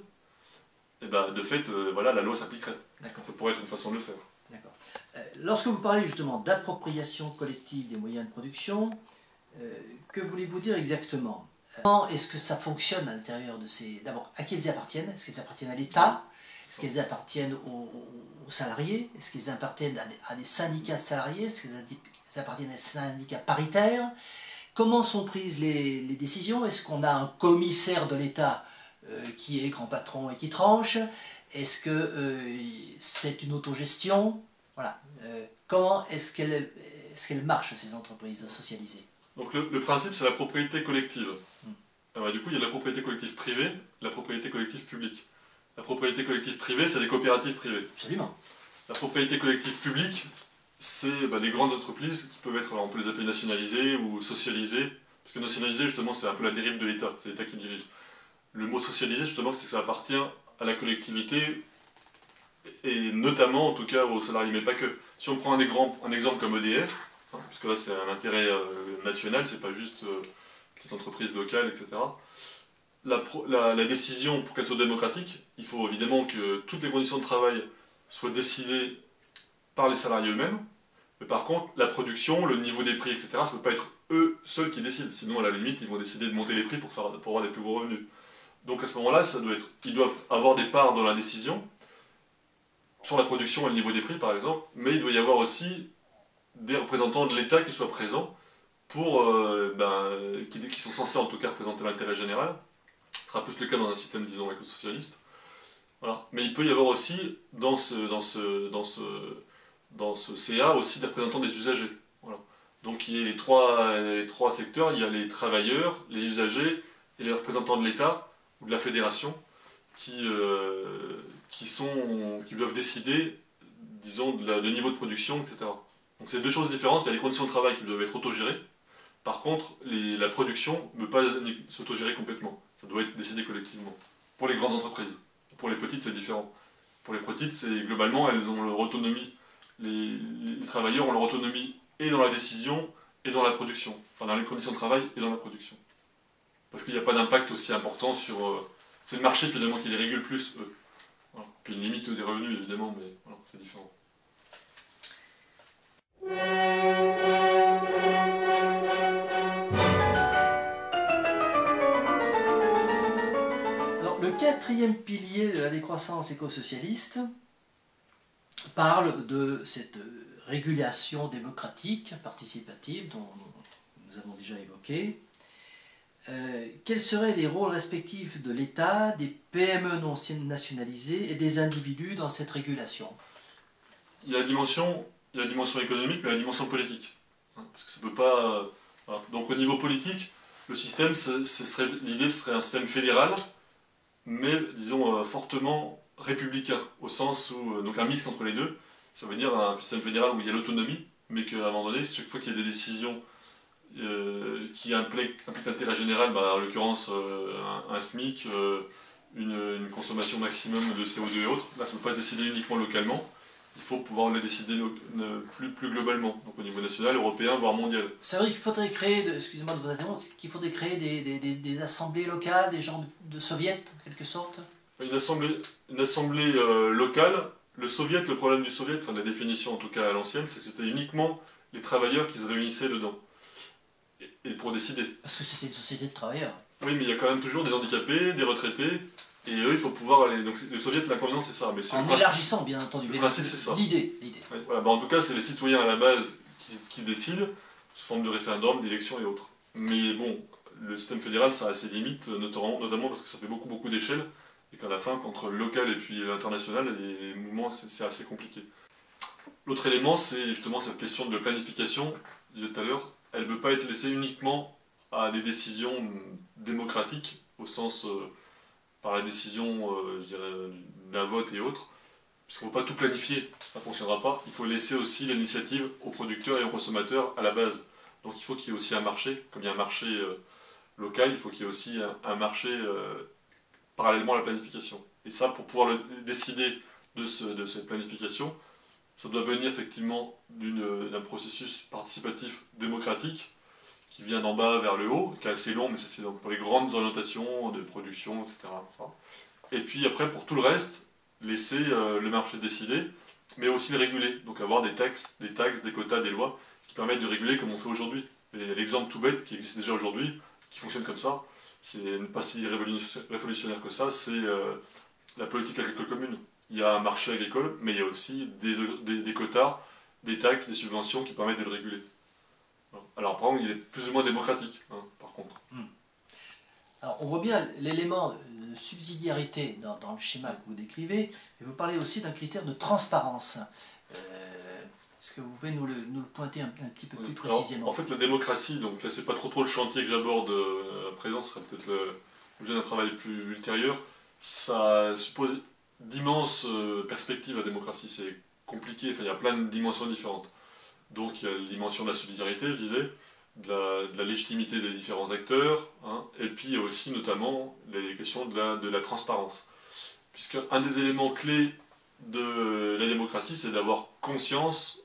et ben de fait, euh, voilà, la loi s'appliquerait. Ça pourrait être une façon de le faire. D'accord. Euh, lorsque vous parlez justement d'appropriation collective des moyens de production, euh, que voulez-vous dire exactement? Comment est-ce que ça fonctionne à l'intérieur de ces... D'abord, à qui elles appartiennent? Est-ce qu'elles appartiennent à l'État? Est-ce qu'elles appartiennent aux, aux salariés? Est-ce qu'elles appartiennent à des, à des syndicats de salariés? Est-ce qu'elles appartiennent à des syndicats paritaires? Comment sont prises les, les décisions? Est-ce qu'on a un commissaire de l'État euh, qui est grand patron et qui tranche? Est-ce que euh, c'est une autogestion? Voilà. Euh, comment est-ce qu'elles est-ce qu'elles marchent, ces entreprises socialisées? Donc le, le principe, c'est la propriété collective. Hum. Alors, du coup, il y a la propriété collective privée, la propriété collective publique. La propriété collective privée, c'est les coopératives privées. Absolument. La propriété collective publique, c'est bah, des grandes entreprises qui peuvent être, alors on peut les appeler nationalisées ou socialisées, parce que nationalisées, justement, c'est un peu la dérive de l'État, c'est l'État qui dirige. Le mot socialisé, justement, c'est que ça appartient à la collectivité, et notamment, en tout cas, aux salariés, mais pas que. Si on prend un, exemple, un exemple comme E D F, hein, puisque là c'est un intérêt euh, national, c'est pas juste euh, petite entreprise locale, et cetera. La, pro, la, la décision, pour qu'elle soit démocratique, il faut évidemment que toutes les conditions de travail soient décidées par les salariés eux-mêmes. Mais par contre, la production, le niveau des prix, et cetera, ça ne peut pas être eux seuls qui décident. Sinon, à la limite, ils vont décider de monter les prix pour, faire, pour avoir des plus gros revenus. Donc à ce moment-là, ça doit être, ils doivent avoir des parts dans la décision, sur la production et le niveau des prix, par exemple, mais il doit y avoir aussi des représentants de l'État qui soient présents, pour, euh, ben, qui, qui sont censés en tout cas représenter l'intérêt général. Ce sera plus le cas dans un système, disons, éco-socialiste. Voilà. Mais il peut y avoir aussi, dans ce, dans ce, dans ce, dans ce C A, aussi des représentants des usagers. Voilà. Donc il y a les trois, les trois secteurs, il y a les travailleurs, les usagers et les représentants de l'État ou de la fédération qui, euh, qui, sont, qui doivent décider, disons, de la, de niveau de production, et cetera. Donc c'est deux choses différentes, il y a les conditions de travail qui doivent être autogérées. Par contre, les, la production ne peut pas s'autogérer complètement. Ça doit être décidé collectivement. Pour les grandes entreprises. Pour les petites, c'est différent. Pour les petites, c'est globalement, elles ont leur autonomie. Les, les travailleurs ont leur autonomie et dans la décision et dans la production. Enfin, dans les conditions de travail et dans la production. Parce qu'il n'y a pas d'impact aussi important sur... Euh, c'est le marché finalement qui les régule plus, eux. Voilà. Puis une limite des revenus, évidemment, mais voilà, c'est différent. quatrième pilier de la décroissance écosocialiste parle de cette régulation démocratique, participative, dont nous avons déjà évoqué. Euh, quels seraient les rôles respectifs de l'État, des P M E non nationalisées et des individus dans cette régulation? Il y a la dimension, il y a la dimension économique, mais la dimension politique. Parce que ça peut pas... Voilà. Donc au niveau politique, le système, ce serait, l'idée ce serait un système fédéral, mais disons euh, fortement républicain, au sens où, euh, donc un mix entre les deux, ça veut dire un système fédéral où il y a l'autonomie, mais qu'à un moment donné, chaque fois qu'il y a des décisions euh, qui impliquent, impliquent l'intérêt général, bah, en l'occurrence euh, un, un SMIC, euh, une, une consommation maximum de C O deux et autres, là ça ne peut pas se décider uniquement localement, il faut pouvoir le décider plus, plus globalement, donc au niveau national, européen, voire mondial. Ça veut dire qu'il faudrait créer, excusez-moi de vous interrompre, qu'il faudrait créer des, des, des, des assemblées locales, des genres de, de soviets, en quelque sorte? Une assemblée, une assemblée euh, locale, le soviet, le problème du soviet, enfin la définition en tout cas à l'ancienne, c'est que c'était uniquement les travailleurs qui se réunissaient dedans, et, et pour décider. Parce que c'était une société de travailleurs. Oui, mais il y a quand même toujours des handicapés, des retraités, et eux, il faut pouvoir aller... Donc le soviet, l'inconvénient, c'est ça. Mais en élargissant, bien entendu. Le principe, c'est ça. L'idée. Ouais, voilà. Bah, en tout cas, c'est les citoyens à la base qui, qui décident, sous forme de référendum, d'élection et autres. Mais bon, le système fédéral, ça a ses limites, notamment, notamment parce que ça fait beaucoup, beaucoup d'échelles, et qu'à la fin, entre le local et puis l'international, les mouvements, c'est assez compliqué. L'autre élément, c'est justement cette question de planification, je disais tout à l'heure, elle ne peut pas être laissée uniquement à des décisions démocratiques, au sens... Euh, par la décision euh, je dirais, d'un vote et autres, puisqu'on ne peut pas tout planifier, ça ne fonctionnera pas. Il faut laisser aussi l'initiative aux producteurs et aux consommateurs à la base. Donc il faut qu'il y ait aussi un marché, comme il y a un marché euh, local, il faut qu'il y ait aussi un, un marché euh, parallèlement à la planification. Et ça, pour pouvoir le, décider de, ce, de cette planification, ça doit venir effectivement d'un processus participatif démocratique, qui vient d'en bas vers le haut, qui est assez long, mais ça c'est pour les grandes orientations de production, et cetera. Et puis après, pour tout le reste, laisser euh, le marché décider, mais aussi le réguler. Donc avoir des taxes, des taxes, des quotas, des lois, qui permettent de réguler comme on fait aujourd'hui. L'exemple tout bête, qui existe déjà aujourd'hui, qui fonctionne comme ça, c'est pas si révolutionnaire que ça, c'est euh, la politique agricole commune. Il y a un marché agricole, mais il y a aussi des, des, des quotas, des taxes, des subventions qui permettent de le réguler. Alors, par contre, il est plus ou moins démocratique, hein, par contre. Hmm. Alors, on voit bien l'élément de subsidiarité dans, dans le schéma que vous décrivez, et vous parlez aussi d'un critère de transparence. Euh, Est-ce que vous pouvez nous le, nous le pointer un, un petit peu oui. plus précisément? Alors, en fait, la démocratie, donc là, c'est pas trop trop le chantier que j'aborde euh, à présent, ce serait peut-être l'objet d'un travail plus ultérieur. Ça suppose d'immenses euh, perspectives, la démocratie. C'est compliqué, enfin, il y a plein de dimensions différentes. Donc il y a la dimension de la subsidiarité, je disais, de la, de la légitimité des différents acteurs, hein, et puis il y a aussi notamment les questions de la, de la transparence. Puisqu'un des éléments clés de la démocratie, c'est d'avoir conscience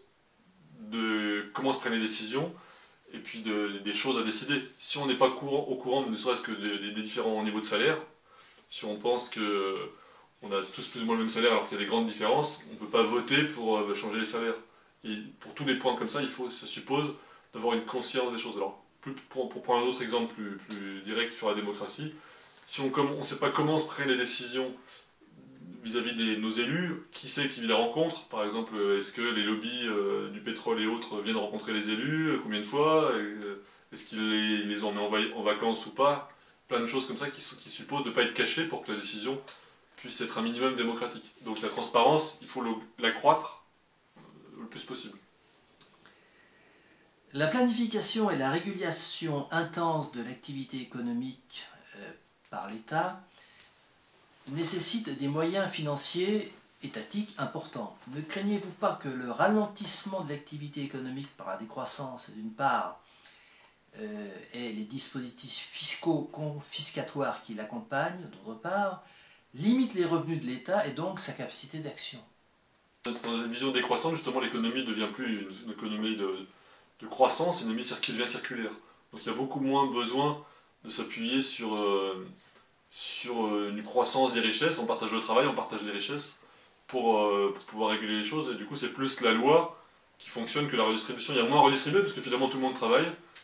de comment se prennent les décisions, et puis de, des choses à décider. Si on n'est pas courant, au courant, ne serait-ce que des, des différents niveaux de salaire, si on pense qu'on a tous plus ou moins le même salaire alors qu'il y a des grandes différences, on ne peut pas voter pour changer les salaires. Et pour tous les points comme ça, il faut, ça suppose d'avoir une conscience des choses. Alors, plus, pour, pour prendre un autre exemple plus, plus direct sur la démocratie, si on ne sait pas comment se prennent les décisions vis-à-vis -vis de nos élus, qui c'est qui les rencontre? Par exemple, est-ce que les lobbies euh, du pétrole et autres viennent rencontrer les élus? Combien de fois? Est-ce qu'ils les, les ont mis en, en vacances ou pas? Plein de choses comme ça qui, qui supposent de ne pas être cachées pour que la décision puisse être un minimum démocratique. Donc la transparence, il faut l'accroître le plus possible. La planification et la régulation intense de l'activité économique euh, par l'État nécessitent des moyens financiers étatiques importants. Ne craignez-vous pas que le ralentissement de l'activité économique par la décroissance, d'une part, euh, et les dispositifs fiscaux confiscatoires qui l'accompagnent, d'autre part, limite les revenus de l'État et donc sa capacité d'action? Dans une vision décroissante, justement, l'économie ne devient plus une, une économie de, de croissance, une économie qui devient circulaire. Donc il y a beaucoup moins besoin de s'appuyer sur, euh, sur euh, une croissance des richesses, on partage le travail, on partage les richesses, pour, euh, pour pouvoir réguler les choses, et du coup c'est plus la loi qui fonctionne que la redistribution. Il y a moins à redistribuer, parce que finalement tout le monde travaille,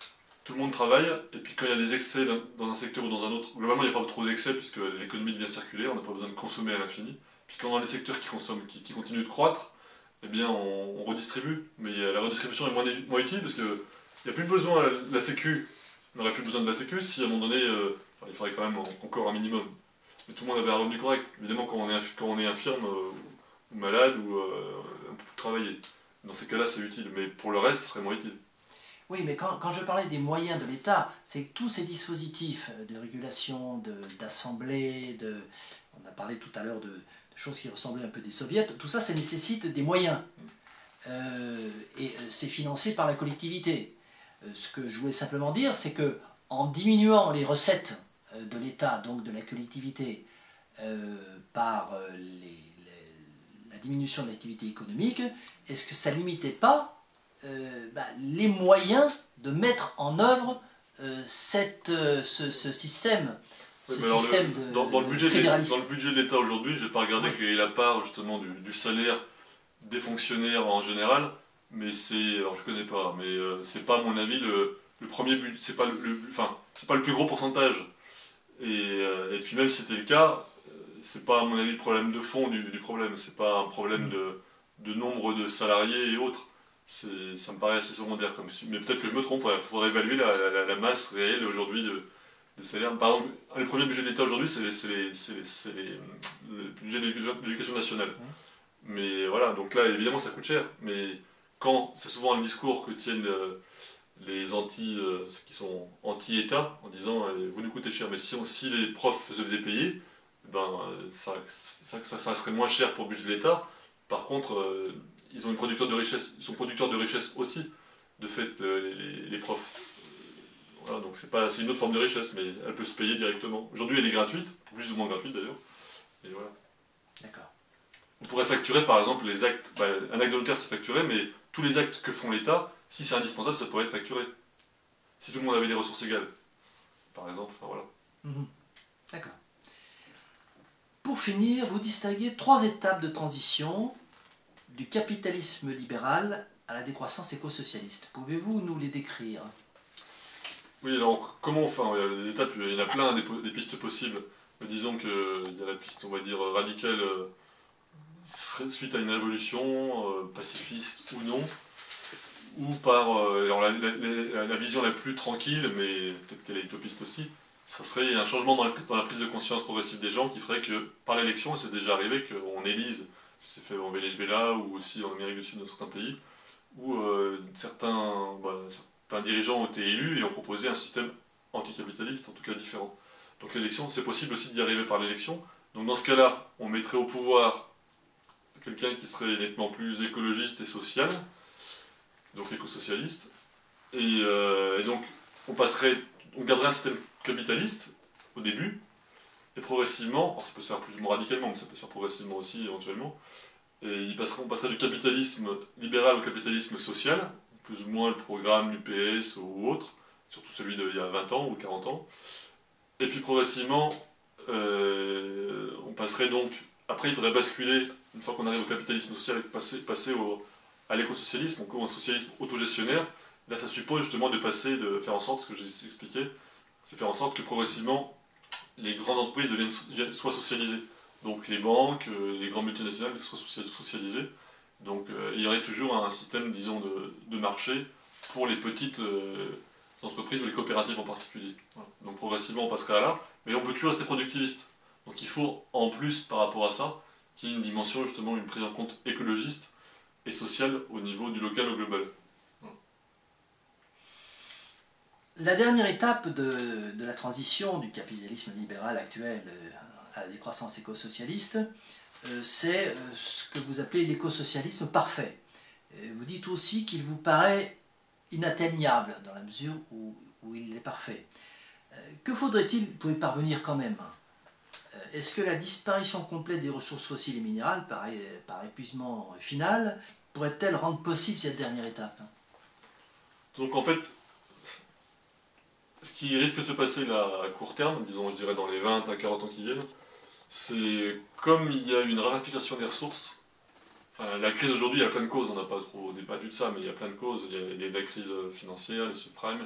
tout le monde travaille, et puis quand il y a des excès dans un secteur ou dans un autre, globalement il n'y a pas trop d'excès puisque l'économie devient circulaire, on n'a pas besoin de consommer à l'infini. Puis quand on a des secteurs qui consomment, qui, qui continuent de croître, eh bien on, on redistribue. Mais la redistribution est moins, moins utile parce qu'il n'y a plus besoin, la, la sécu, on n'aurait plus besoin de la sécu si à un moment donné, euh, enfin, il faudrait quand même encore un minimum. Mais tout le monde avait un revenu correct. Évidemment quand on est, quand on est infirme euh, ou malade ou euh, on peut plus travailler. Dans ces cas-là c'est utile, mais pour le reste ce serait moins utile. Oui, mais quand, quand je parlais des moyens de l'État, c'est que tous ces dispositifs de régulation, d'assemblée, de, de, on a parlé tout à l'heure de, de choses qui ressemblaient un peu des soviets, tout ça, ça nécessite des moyens. Euh, et c'est financé par la collectivité. Euh, ce que je voulais simplement dire, c'est que en diminuant les recettes de l'État, donc de la collectivité, euh, par les, les, la diminution de l'activité économique, est-ce que ça ne limitait pas Euh, bah, les moyens de mettre en œuvre euh, cette, euh, ce, ce système, oui, ce système le, de, dans, dans, de le budget fédéralisme. Dans le budget de l'État aujourd'hui, je n'ai pas regardé oui. quelle est la part justement du, du salaire des fonctionnaires en général, mais c'est, alors je connais pas, mais euh, c'est pas à mon avis le, le premier budget, c'est pas le, le, enfin, c'est pas le plus gros pourcentage. Et, euh, et puis même si c'était le cas, c'est pas à mon avis le problème de fond du, du problème, c'est pas un problème mmh. de, de nombre de salariés et autres. Ça me paraît assez secondaire comme mais peut-être que je me trompe, il faudrait évaluer la, la, la masse réelle aujourd'hui de, des salaires. Par exemple, les premiers budgets de l'État aujourd'hui, c'est le budget de l'éducation nationale. Mais voilà, donc là évidemment ça coûte cher, mais quand c'est souvent un discours que tiennent euh, les anti, euh, ceux qui sont anti-État, en disant euh, vous nous coûtez cher, mais si, on, si les profs se faisaient payer, ben, ça, ça, ça, ça serait moins cher pour le budget de l'État. Par contre, euh, ils ont une producteur de richesse, ils sont producteurs de richesse aussi, de fait, euh, les, les profs. Voilà, donc c'est pas, c'est une autre forme de richesse, mais elle peut se payer directement. Aujourd'hui, elle est gratuite, plus ou moins gratuite d'ailleurs. Et voilà. D'accord. On pourrait facturer, par exemple, les actes. Bah, un acte de notaire, c'est facturé, mais tous les actes que font l'État, si c'est indispensable, ça pourrait être facturé. Si tout le monde avait des ressources égales, par exemple. Enfin, voilà. Mmh. D'accord. Pour finir, vous distinguez trois étapes de transition du capitalisme libéral à la décroissance éco-socialiste. Pouvez-vous nous les décrire? Oui, alors comment enfin, il y a des étapes, il y en a plein des, des pistes possibles. Mais disons qu'il y a la piste, on va dire, radicale euh, suite à une révolution, euh, pacifiste ou non, ou par euh, alors la, la, la vision la plus tranquille, mais peut-être qu'elle est utopiste aussi, ça serait un changement dans la, dans la prise de conscience progressive des gens qui ferait que par l'élection, c'est déjà arrivé qu'on élise, c'est fait en Venezuela ou aussi en Amérique du Sud dans certains pays, où euh, certains, bah, certains dirigeants ont été élus et ont proposé un système anticapitaliste, en tout cas différent. Donc l'élection, c'est possible aussi d'y arriver par l'élection. Donc dans ce cas-là, on mettrait au pouvoir quelqu'un qui serait nettement plus écologiste et social, donc éco-socialiste, et, euh, et donc on passerait, on garderait un système capitaliste au début, et progressivement, alors ça peut se faire plus ou moins radicalement, mais ça peut se faire progressivement aussi éventuellement, et il passerait, on passerait du capitalisme libéral au capitalisme social, plus ou moins le programme U P S ou autre, surtout celui d'il y a vingt ans ou quarante ans, et puis progressivement, euh, on passerait donc, après il faudrait basculer, une fois qu'on arrive au capitalisme social, passer, passer au, à l'éco-socialisme, donc un socialisme autogestionnaire. Là ça suppose justement de passer, de faire en sorte, ce que j'ai expliqué, c'est faire en sorte que progressivement les grandes entreprises deviennent, soient socialisées. Donc les banques, les grandes multinationales soient socialisées. Donc euh, il y aurait toujours un système, disons, de, de marché pour les petites euh, entreprises ou les coopératives en particulier. Voilà. Donc progressivement on passerait à là, mais on peut toujours rester productiviste. Donc il faut en plus par rapport à ça qu'il y ait une dimension, justement, une prise en compte écologiste et sociale au niveau du local au global. Voilà. La dernière étape de, de la transition du capitalisme libéral actuel à la décroissance éco-socialiste, euh, c'est euh, ce que vous appelez l'éco-socialisme parfait. Et vous dites aussi qu'il vous paraît inatteignable dans la mesure où, où il est parfait. Euh, que faudrait-il pour y parvenir quand même? euh, Est-ce que la disparition complète des ressources fossiles et minérales par, par épuisement final pourrait-elle rendre possible cette dernière étape? Donc en fait, ce qui risque de se passer là à court terme, disons je dirais dans les vingt à quarante ans qui viennent, c'est comme il y a une raréfaction des ressources. Enfin, la crise aujourd'hui, il y a plein de causes, on n'a pas trop débattu de ça, mais il y a plein de causes. Il y a, il y a la crise financière, les subprimes,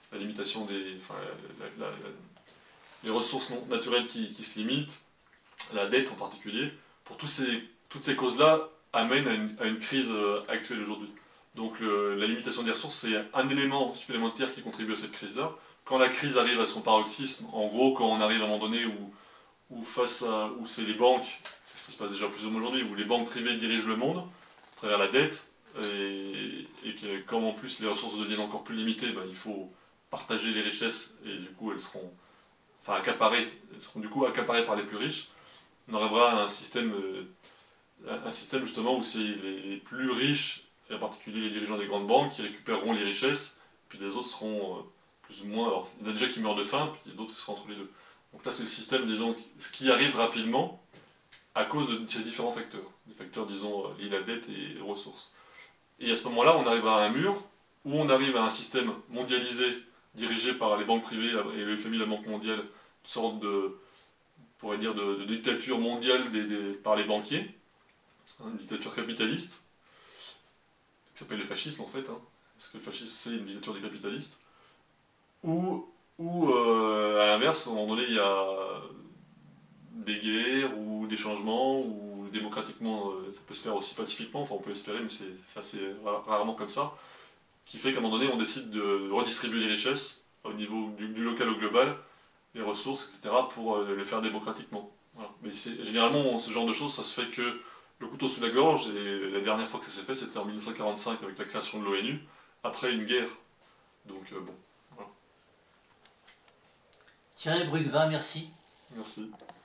la limitation des... Enfin, la, la, la, les ressources non, naturelles qui, qui se limitent, la dette en particulier, pour tous ces, toutes ces causes-là amènent à une, à une crise actuelle aujourd'hui. Donc le, la limitation des ressources, c'est un élément supplémentaire qui contribue à cette crise-là. Quand la crise arrive à son paroxysme, en gros, quand on arrive à un moment donné où, où face à, où c'est les banques, c'est ce qui se passe déjà plus ou moins aujourd'hui, où les banques privées dirigent le monde à travers la dette, et, et que comme en plus les ressources deviennent encore plus limitées, ben, il faut partager les richesses, et du coup elles seront, enfin accaparées, elles seront du coup accaparées par les plus riches. On arrivera à un système, euh, un système justement où c'est les, les plus riches, et en particulier les dirigeants des grandes banques, qui récupéreront les richesses, puis les autres seront euh, plus ou moins... Alors, il y en a déjà qui meurent de faim, puis d'autres qui seront entre les deux. Donc là, c'est le système, disons, ce qui arrive rapidement à cause de ces différents facteurs. Les facteurs, disons, liés à la dette et les ressources. Et à ce moment-là, on arrive à un mur, où on arrive à un système mondialisé, dirigé par les banques privées et le F M I, la Banque mondiale, une sorte de, on pourrait dire, de, de dictature mondiale des, des, par les banquiers, hein, une dictature capitaliste, qui s'appelle le fascisme en fait, hein, parce que le fascisme c'est une dictature des capitalistes, où, où euh, à l'inverse, à un moment donné, il y a des guerres ou des changements, ou démocratiquement, euh, ça peut se faire aussi pacifiquement, enfin on peut espérer, mais c'est assez rarement comme ça, qui fait qu'à un moment donné, on décide de redistribuer les richesses au niveau du, du local au global, les ressources, et cetera, pour euh, le faire démocratiquement. Voilà. Mais généralement, ce genre de choses, ça se fait que le couteau sous la gorge, et la dernière fois que ça s'est fait, c'était en mille neuf cent quarante-cinq avec la création de l'O N U, après une guerre. Donc euh, bon, voilà. Thierry Brugvin, merci. Merci.